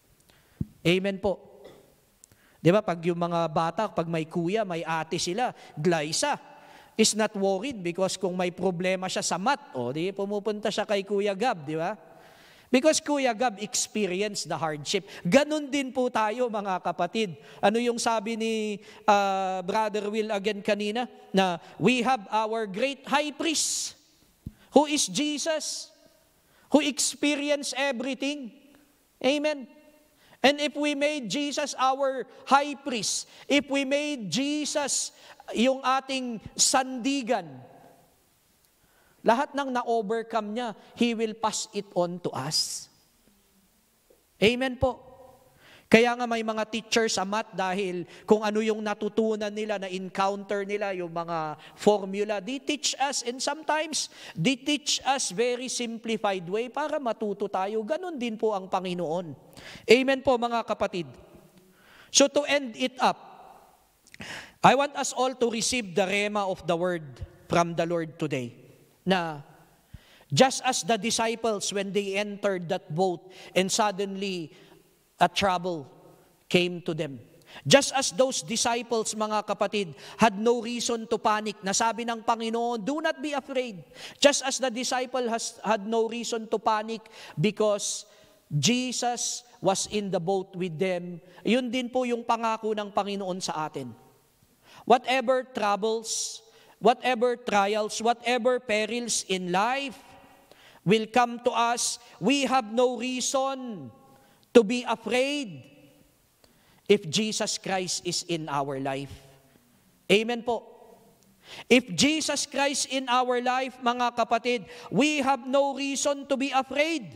Amen po. Di ba, pag yung mga bata, pag may kuya, may ate sila, Glyza is not worried because kung may problema siya sa math, di pumupunta siya kay Kuya Gab, di ba? Because Kuya Gab experienced the hardship. Ganon din po tayo mga kapatid. Ano yung sabi ni Brother Will again kanina? Na we have our great high priest, who is Jesus, who experienced everything. Amen. And if we made Jesus our high priest, if we made Jesus yung ating sandigan, lahat ng na-overcome niya, He will pass it on to us. Amen po. Kaya nga may mga teachers sa math dahil kung ano yung natutunan nila, na-encounter nila, yung mga formula, they teach us, and sometimes they teach us very simplified way para matuto tayo. Ganon din po ang Panginoon. Amen po mga kapatid. So to end it up, I want us all to receive the rhema of the word from the Lord today. Na just as the disciples when they entered that boat and suddenly a trouble came to them. Just as those disciples, mga kapatid, had no reason to panic. Nasabi ng Panginoon, do not be afraid. Just as the disciple had no reason to panic because Jesus was in the boat with them. Yun din po yung pangako ng Panginoon sa atin. Whatever troubles, whatever trials, whatever perils in life will come to us, we have no reason to be afraid if Jesus Christ is in our life. Amen po. If Jesus Christ in our life, mga kapatid, we have no reason to be afraid.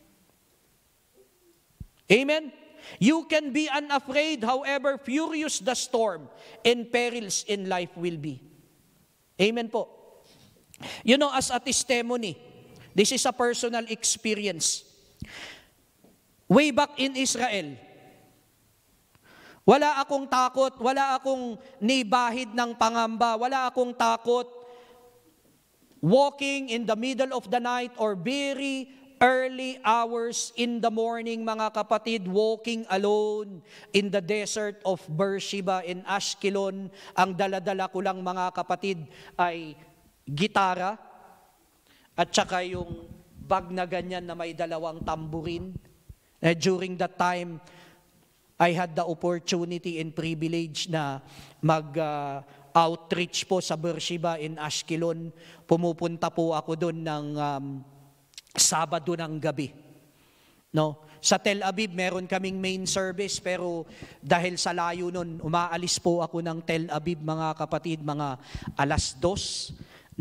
Amen? You can be unafraid however furious the storm and perils in life will be. Amen po. You know, as a testimony, this is a personal experience. Way back in Israel, wala akong takot, wala akong nibahid ng pangamba, wala akong takot walking in the middle of the night or very early hours in the morning, mga kapatid, walking alone in the desert of Beersheba in Ashkelon. Ang daladala ko lang, mga kapatid, ay gitara at saka yung bag na ganyan na may dalawang tamburin. During that time, I had the opportunity and privilege na mag-outreach po sa Beersheba in Ashkelon. Pumupunta po ako doon ng Sabado ng gabi. No? Sa Tel Aviv, meron kaming main service, pero dahil sa layo nun, umaalis po ako ng Tel Aviv, mga kapatid, mga alas 2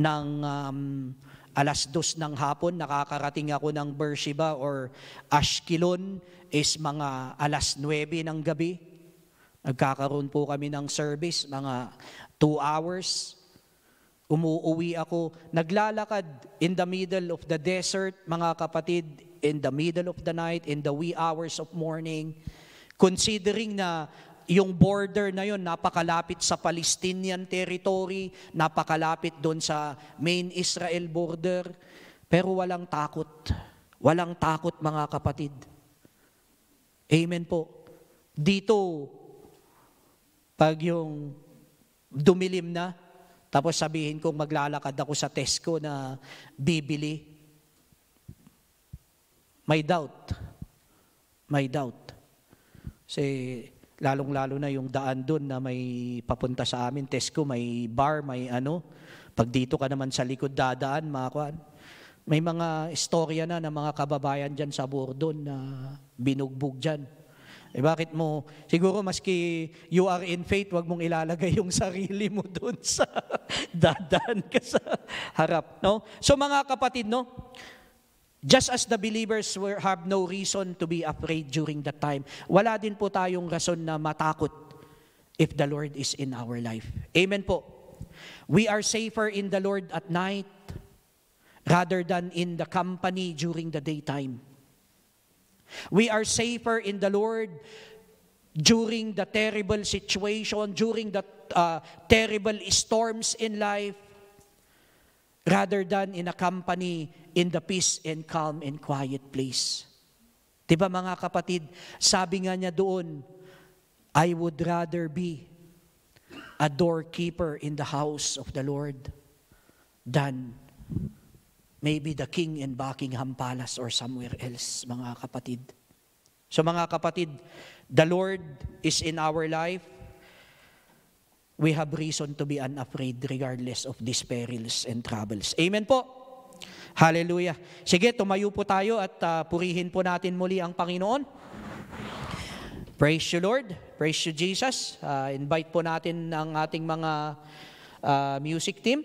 ng hapon, nakakarating ako ng Beersheba or Ashkelon is mga alas 9 ng gabi. Nagkakaroon po kami ng service, mga 2 hours. Umuuwi ako, naglalakad in the middle of the desert, mga kapatid, in the middle of the night, in the wee hours of morning, considering na yung border na yon napakalapit sa Palestinian territory, napakalapit doon sa main Israel border, pero walang takot. Walang takot, mga kapatid. Amen po. Dito, pag yung dumilim na, tapos sabihin kong maglalakad ako sa Tesco na bibili, may doubt. May doubt. Kasi lalong-lalo na yung daan doon na may papunta sa amin, Tesco, may bar, may ano. Pag dito ka naman sa likod dadaan, may mga istorya na ng mga kababayan dyan sa Bordon na binugbog dyan. Bakit mo, siguro maski you are in faith, wag mong ilalagay yung sarili mo doon sa dadaan ka sa harap. No? So mga kapatid, no? Just as the believers have no reason to be afraid during that time, wala din po tayong rason na matakot if the Lord is in our life. Amen po. We are safer in the Lord at night rather than in the company during the daytime. We are safer in the Lord during the terrible situation, during the terrible storms in life, rather than in a company in the peace and calm and quiet place. Diba mga kapatid, sabi nga niya doon, I would rather be a doorkeeper in the house of the Lord than Maybe the king in Buckingham Palace or somewhere else, mga kapatid. So mga kapatid, the Lord is in our life. We have reason to be unafraid regardless of these perils and troubles. Amen po. Hallelujah. Sige, tumayo po tayo at purihin po natin muli ang Panginoon. Praise you, Lord. Praise you, Jesus. Invite po natin ang ating mga music team.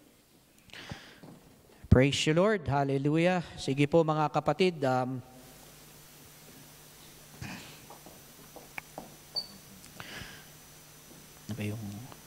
Praise you, Lord. Hallelujah. Sige po mga kapatid. Ano ba yung...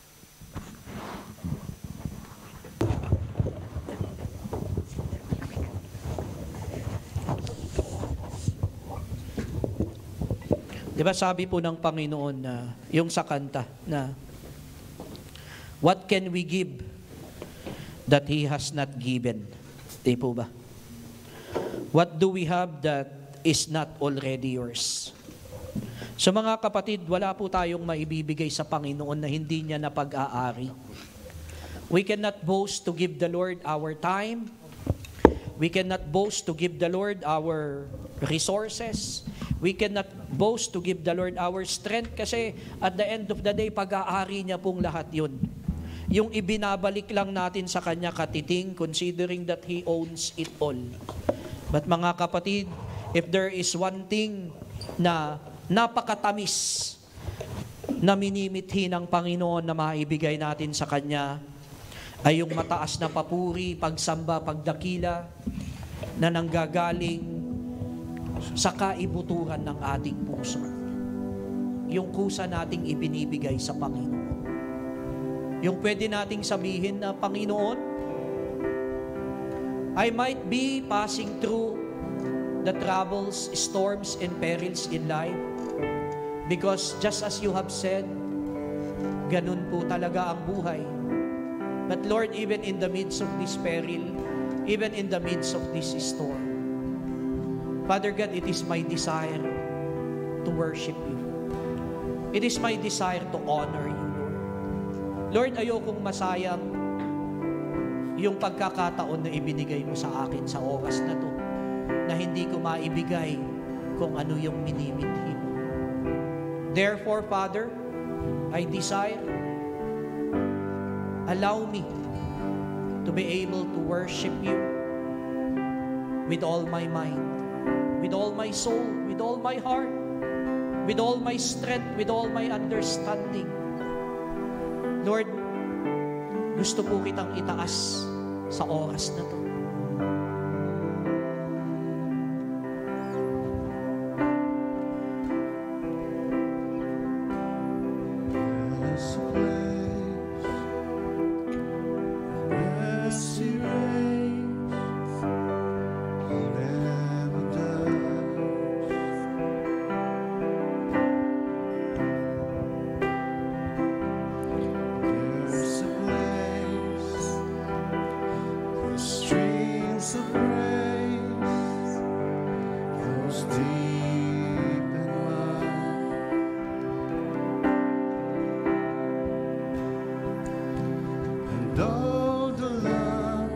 Diba sabi po ng Panginoon na yung sa kanta na what can we give that He has not given? Di po ba? What do we have that is not already yours? So mga kapatid, wala po tayong maibibigay sa Panginoon na hindi niya napag-aari. We cannot boast to give the Lord our time. We cannot boast to give the Lord our resources. We cannot boast to give the Lord our strength kasi at the end of the day, pag-aari niya pong lahat yun. Yung ibinabalik lang natin sa Kanya katiting, considering that He owns it all. But mga kapatid, if there is one thing na napakatamis na minimithi ng Panginoon na maibigay natin sa Kanya, ay yung mataas na papuri, pagsamba, pagdakila na nanggagaling sa kaibuturan ng ating puso. Yung kusa nating ibinibigay sa Panginoon. Yung pwede nating sabihin na, Panginoon, I might be passing through the troubles, storms, and perils in life because just as you have said, ganun po talaga ang buhay. But Lord, even in the midst of this peril, even in the midst of this storm, Father God, it is my desire to worship you. It is my desire to honor you, Lord. Lord, ayokong masayang yung pagkakataon na ibinigay mo sa akin sa oras na to, na hindi ko maibigay kung ano yung minimithi mo. Therefore, Father, I desire, allow me to be able to worship you with all my mind, with all my soul, with all my heart, with all my strength, with all my understanding. Lord, gusto po kitang itaas sa oras na to. All the love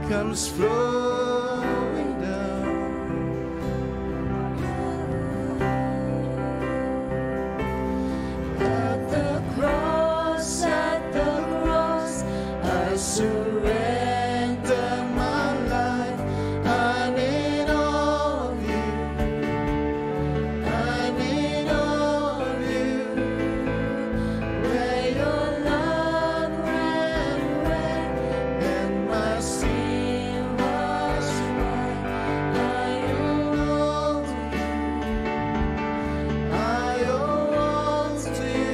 comes flowing down. At the cross, I surrender my life. I'm in awe of you. I'm in awe of you. Where your love ran red and my sin was white. I owe all to you. I owe all to you.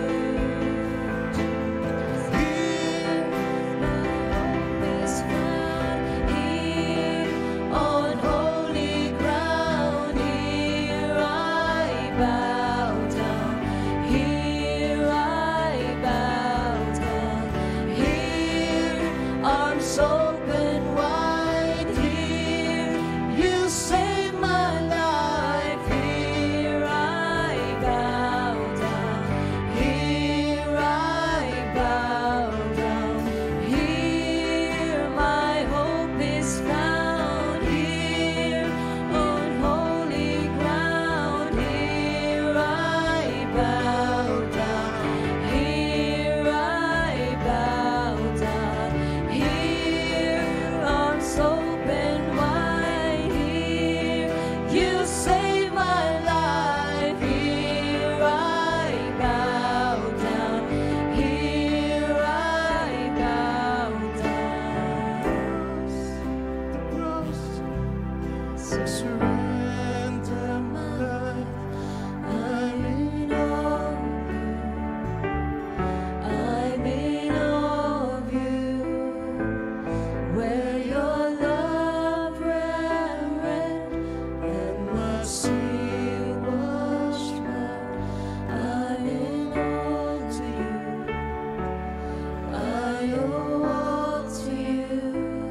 Here is found, here on holy ground. Here I bow down. Here I bow down. Here arms open wide. Here you save my life. Here I bow down. Here I bow down. Here my hope is found. Here on holy ground. Here I bow down. Here I bow down. Here arms open wide. Here you save my life. Here I bow down. Here I bow down. So surrender my life. I'm in awe of you. I'm in awe of you. Where your love ran red and my sin washed white. I'm in awe to you. I owe all to you,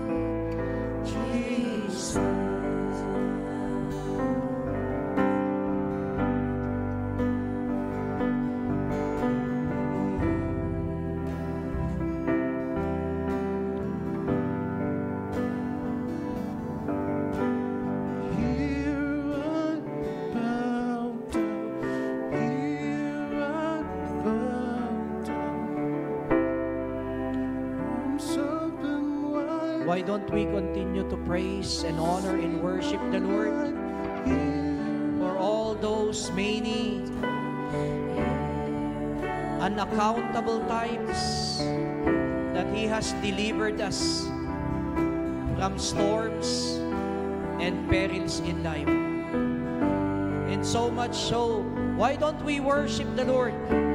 Jesus. Here I bow down. Here I bow down. Arms open wide. Why don't we continue to praise and honor and worship the Lord for all those many unaccountable times that He has delivered us from storms and perils in life. And so much so, why don't we worship the Lord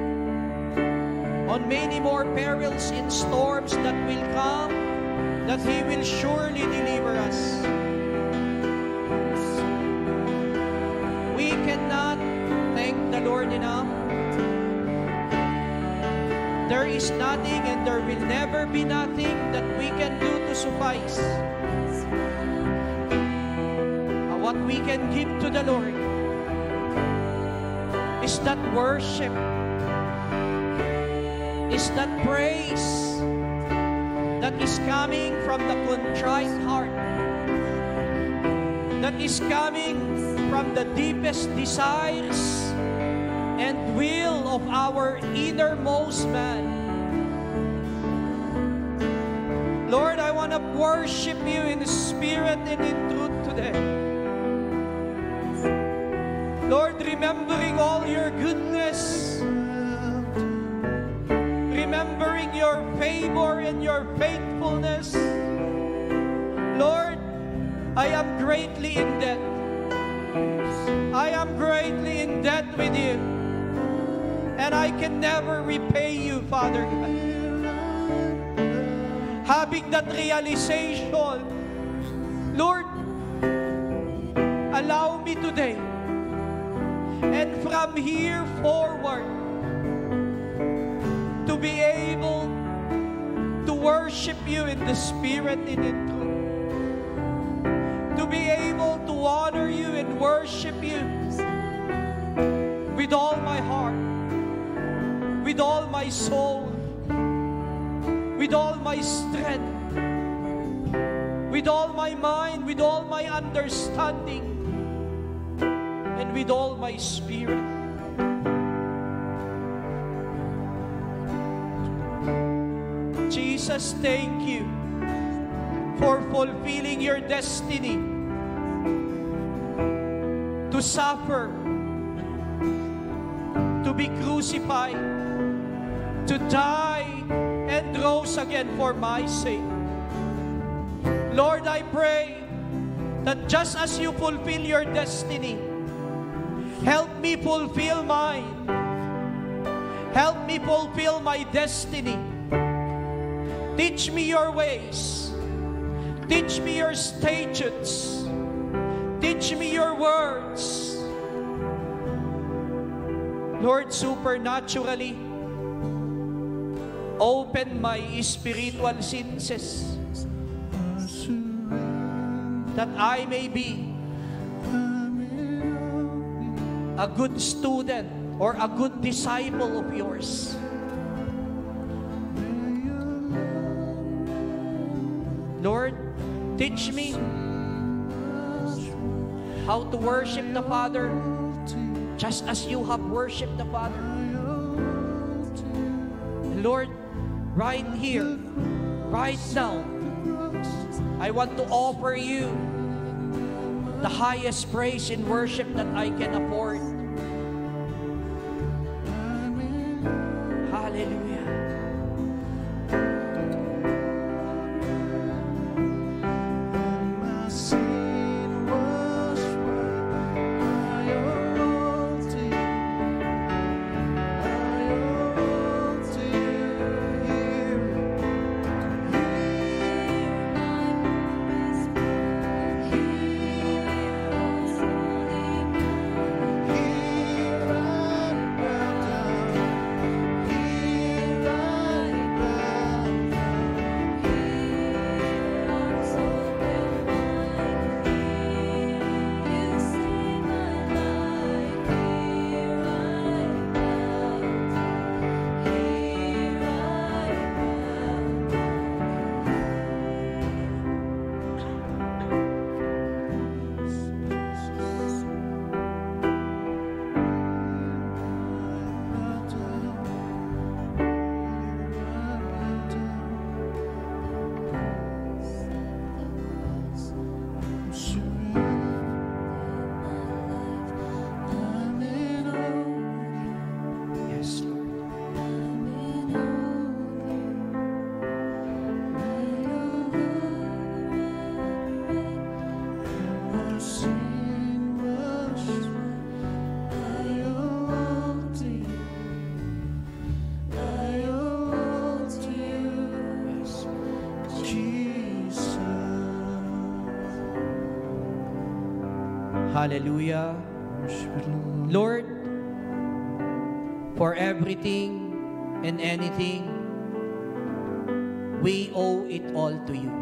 on many more perils and storms that will come, that He will surely deliver us. We cannot thank the Lord enough. There is nothing and there will never be nothing that we can do to suffice what we can give to the Lord is that worship, is that praise that is coming from the contrite heart, that is coming from the deepest desires and will of our innermost man. Lord, I want to worship you in spirit and in truth today. Lord, remembering all your goodness, remembering your favor and your faithfulness. Lord, I am greatly in debt. I am greatly in debt with you. And I can never repay you, Father God. Having that realization, Lord, allow me today and from here forward to be able to worship you in the spirit and in truth, to be able to honor you and worship you with all my heart, with all my soul, with all my strength. with all my mind, with all my understanding, and with all my spirit. Jesus, thank you for fulfilling your destiny to suffer, to be crucified, to die, and rose again for my sake. Lord, I pray that just as you fulfill your destiny, help me fulfill mine. Help me fulfill my destiny. Teach me your ways. Teach me your statutes. Teach me your words. Lord, supernaturally, open my spiritual senses that I may be a good student or a good disciple of yours. Lord, teach me how to worship the Father just as you have worshiped the Father. Lord, right here, right now, I want to offer you the highest praise in worship that I can afford. Hallelujah. Hallelujah. Lord, for everything and anything, we owe it all to you.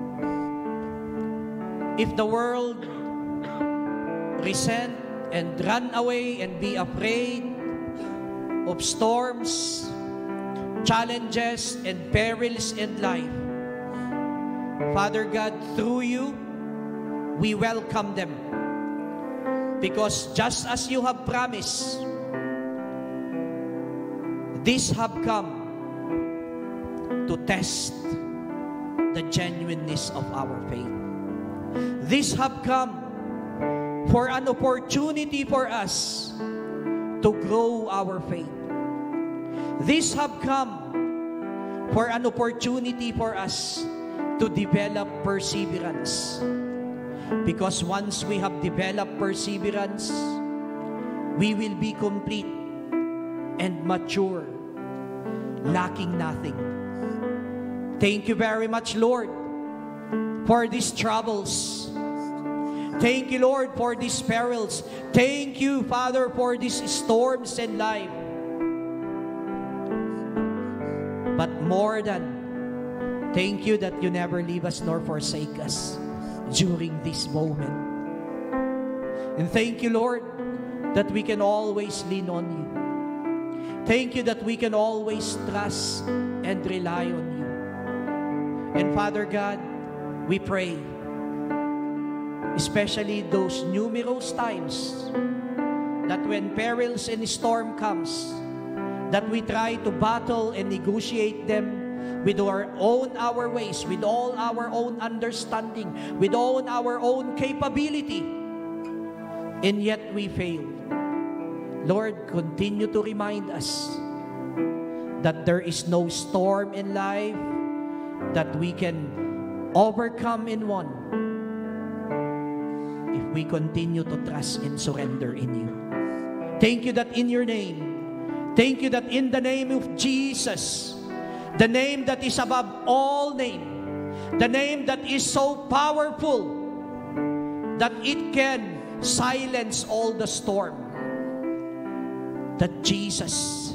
If the world resent and run away and be afraid of storms, challenges, and perils in life, Father God, through you, we welcome them. Because just as you have promised, these have come to test the genuineness of our faith. These have come for an opportunity for us to grow our faith. These have come for an opportunity for us to develop perseverance. Because once we have developed perseverance, we will be complete and mature, lacking nothing. Thank you very much, Lord, for these troubles. Thank you, Lord, for these perils. Thank you, Father, for these storms in life. But more than, thank you that you never leave us nor forsake us during this moment. And thank you, Lord, that we can always lean on you. Thank you that we can always trust and rely on you. And Father God, we pray, especially those numerous times that when perils and storm comes, that we try to battle and negotiate them with our ways, with all our own understanding, with all our own capability, and yet we fail. Lord, continue to remind us that there is no storm in life that we can overcome in one if we continue to trust and surrender in you. Thank you that in your name, thank you that in the name of Jesus, the name that is above all name, the name that is so powerful that it can silence all the storm, that Jesus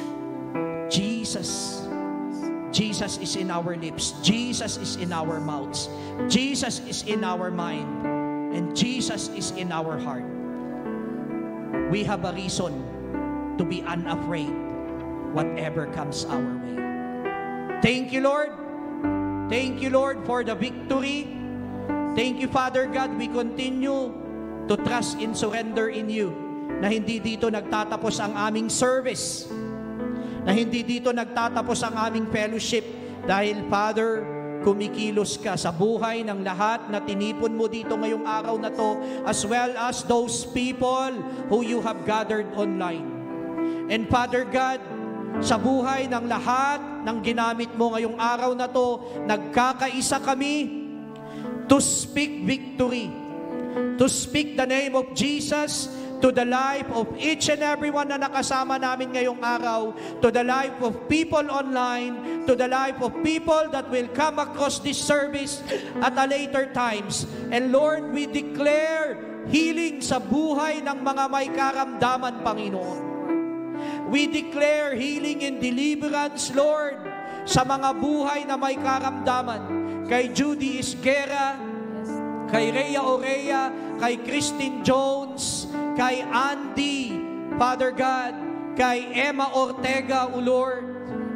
is in our lips, Jesus is in our mouths, Jesus is in our mind, and Jesus is in our heart. We have a reason to be unafraid whatever comes our way. Thank you, Lord. Thank you, Lord, for the victory. Thank you, Father God. We continue to trust and surrender in you, na hindi dito nagtatapos ang aming service, na hindi dito nagtatapos ang aming fellowship, dahil, Father, kumikilos ka sa buhay ng lahat na tinipon mo dito ngayong araw na to, as well as those people who you have gathered online. And Father God, sa buhay ng lahat ng ginamit mo ngayong araw na to, nagkakaisa kami to speak victory, to speak the name of Jesus to the life of each and everyone na nakasama namin ngayong araw, to the life of people online, to the life of people that will come across this service at a later times. And Lord, we declare healing sa buhay ng mga may karamdaman, Panginoon. We declare healing and deliverance, Lord, sa mga buhay na may karamdaman. Kay Judy Isguera, kay Rhea Orea, kay Christine Jones, kay Andy, Father God, kay Emma Ortega, O Lord.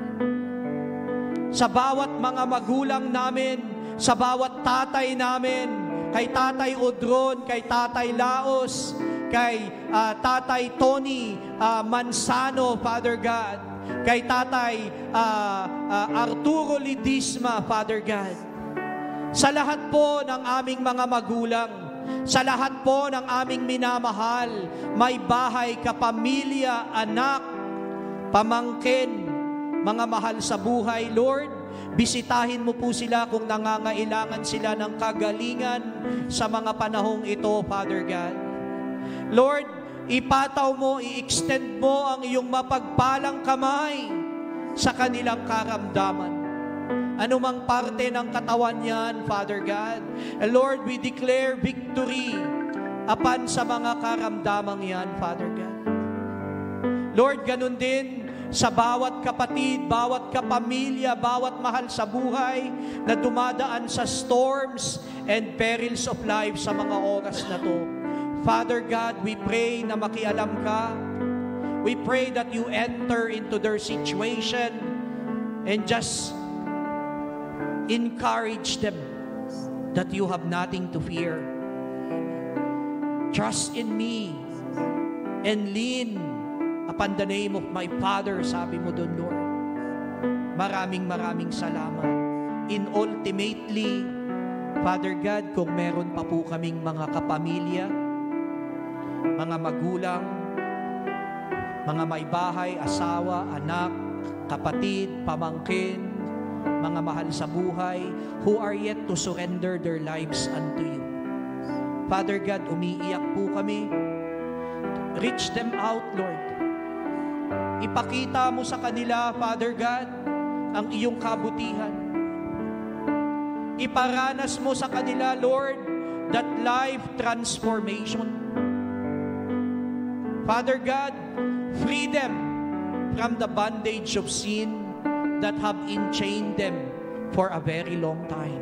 Sa bawat mga magulang namin, sa bawat tatay namin, kay Tatay Odron, kay Tatay Laos, kay Tatay Tony Mansano, Father God, kay Tatay Arturo Lidisma, Father God. Sa lahat po ng aming mga magulang, sa lahat po ng aming minamahal, may bahay, kapamilya, anak, pamangkin, mga mahal sa buhay, Lord, bisitahin mo po sila kung nangangailangan sila ng kagalingan sa mga panahong ito, Father God. Lord, ipataw mo, i-extend mo ang iyong mapagpalang kamay sa kanilang karamdaman. Anumang parte ng katawan yan, Father God. And Lord, we declare victory upon sa mga karamdamang yan, Father God. Lord, ganun din sa bawat kapatid, bawat kapamilya, bawat mahal sa buhay na dumadaan sa storms and perils of life sa mga oras na to. Father God, we pray na makialam ka. We pray that you enter into their situation and just encourage them that you have nothing to fear. Trust in me and lean upon the name of my Father, sabi mo doon, Lord. Maraming salamat. In ultimately, Father God, kung meron pa po kaming mga kapamilya, mga magulang, mga may bahay, asawa, anak, kapatid, pamangkin, mga mahal sa buhay, who are yet to surrender their lives unto you. Father God, umiiyak po kami. Reach them out, Lord. Ipakita mo sa kanila, Father God, ang iyong kabutihan. Iparanas mo sa kanila, Lord, that life transformation. Father God, free them from the bondage of sin that have enchained them for a very long time.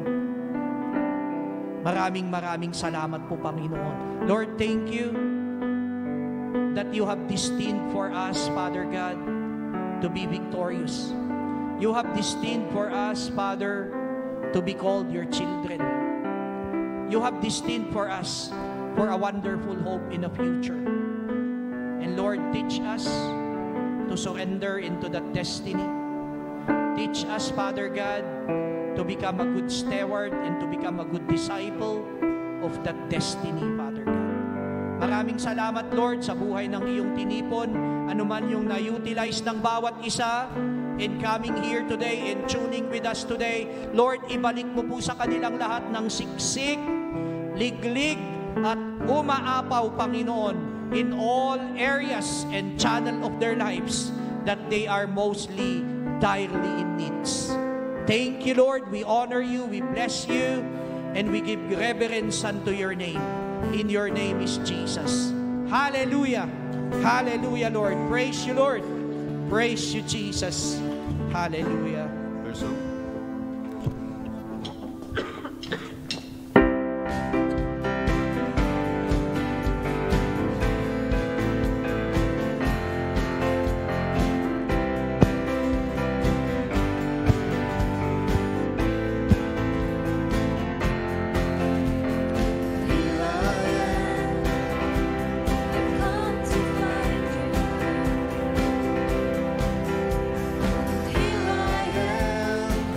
Maraming salamat po, Panginoon. Lord, thank you that you have destined for us, Father God, to be victorious. You have destined for us, Father, to be called your children. you have destined for us for a wonderful hope in the future. And Lord, teach us to surrender into that destiny. Teach us, Father God, to become a good steward and to become a good disciple of that destiny, Father God. Maraming salamat, Lord, sa buhay ng iyong tinipon, anuman yung na-utilize ng bawat isa in coming here today and tuning with us today. Lord, ibalik mo po sa kanilang lahat ng siksik, liglig, at umaapaw, Panginoon, in all areas and channel of their lives that they are mostly direly in needs. Thank you, Lord. We honor you, we bless you, and we give reverence unto your name. In your name is Jesus. Hallelujah. Hallelujah, Lord. Praise you, Lord. Praise you, Jesus. Hallelujah. There's a Here I am.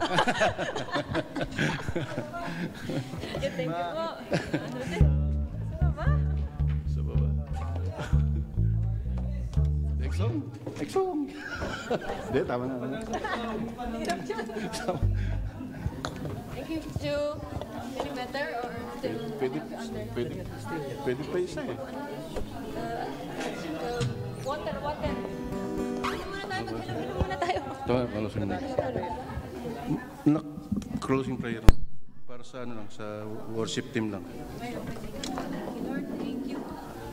Thank you po. Ano din? Sa baba? Sa baba. Exong. Exong. Hindi, tama na. Thank you, Joe. Getting better or still Pwede, under? pwede, pwede pa isa eh. Water. Hello muna tayo. Ito, closing na. Closing prayer. Para sa ano lang, sa worship team lang. Lord, thank you.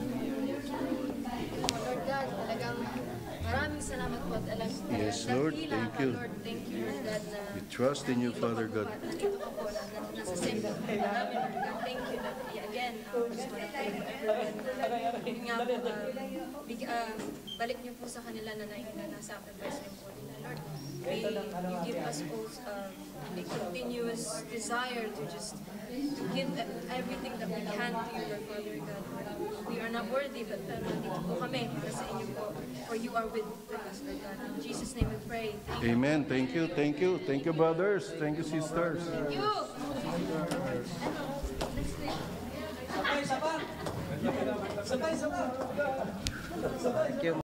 Lord God, talagang maraming salamat po. Yes, Lord, thank you. Lord, thank you, Lord God, na We trust in you, Father God. nandito ka po, nasa simple po namin, Lord God. Thank you that, again, just want to pray for everyone na yun nga po, balik niyo po sa kanila na na-sacrifice niyo po nila, Lord. You give us also a continuous desire to just to give everything that we can to you, Lord Father God. We are not worthy, but nandito po kami para sa inyo po. For you are with us, Lord God. In Jesus' name we pray. Thank Amen. Thank you, thank you. Thank you, brothers. Thank you, sisters. you. Thank you.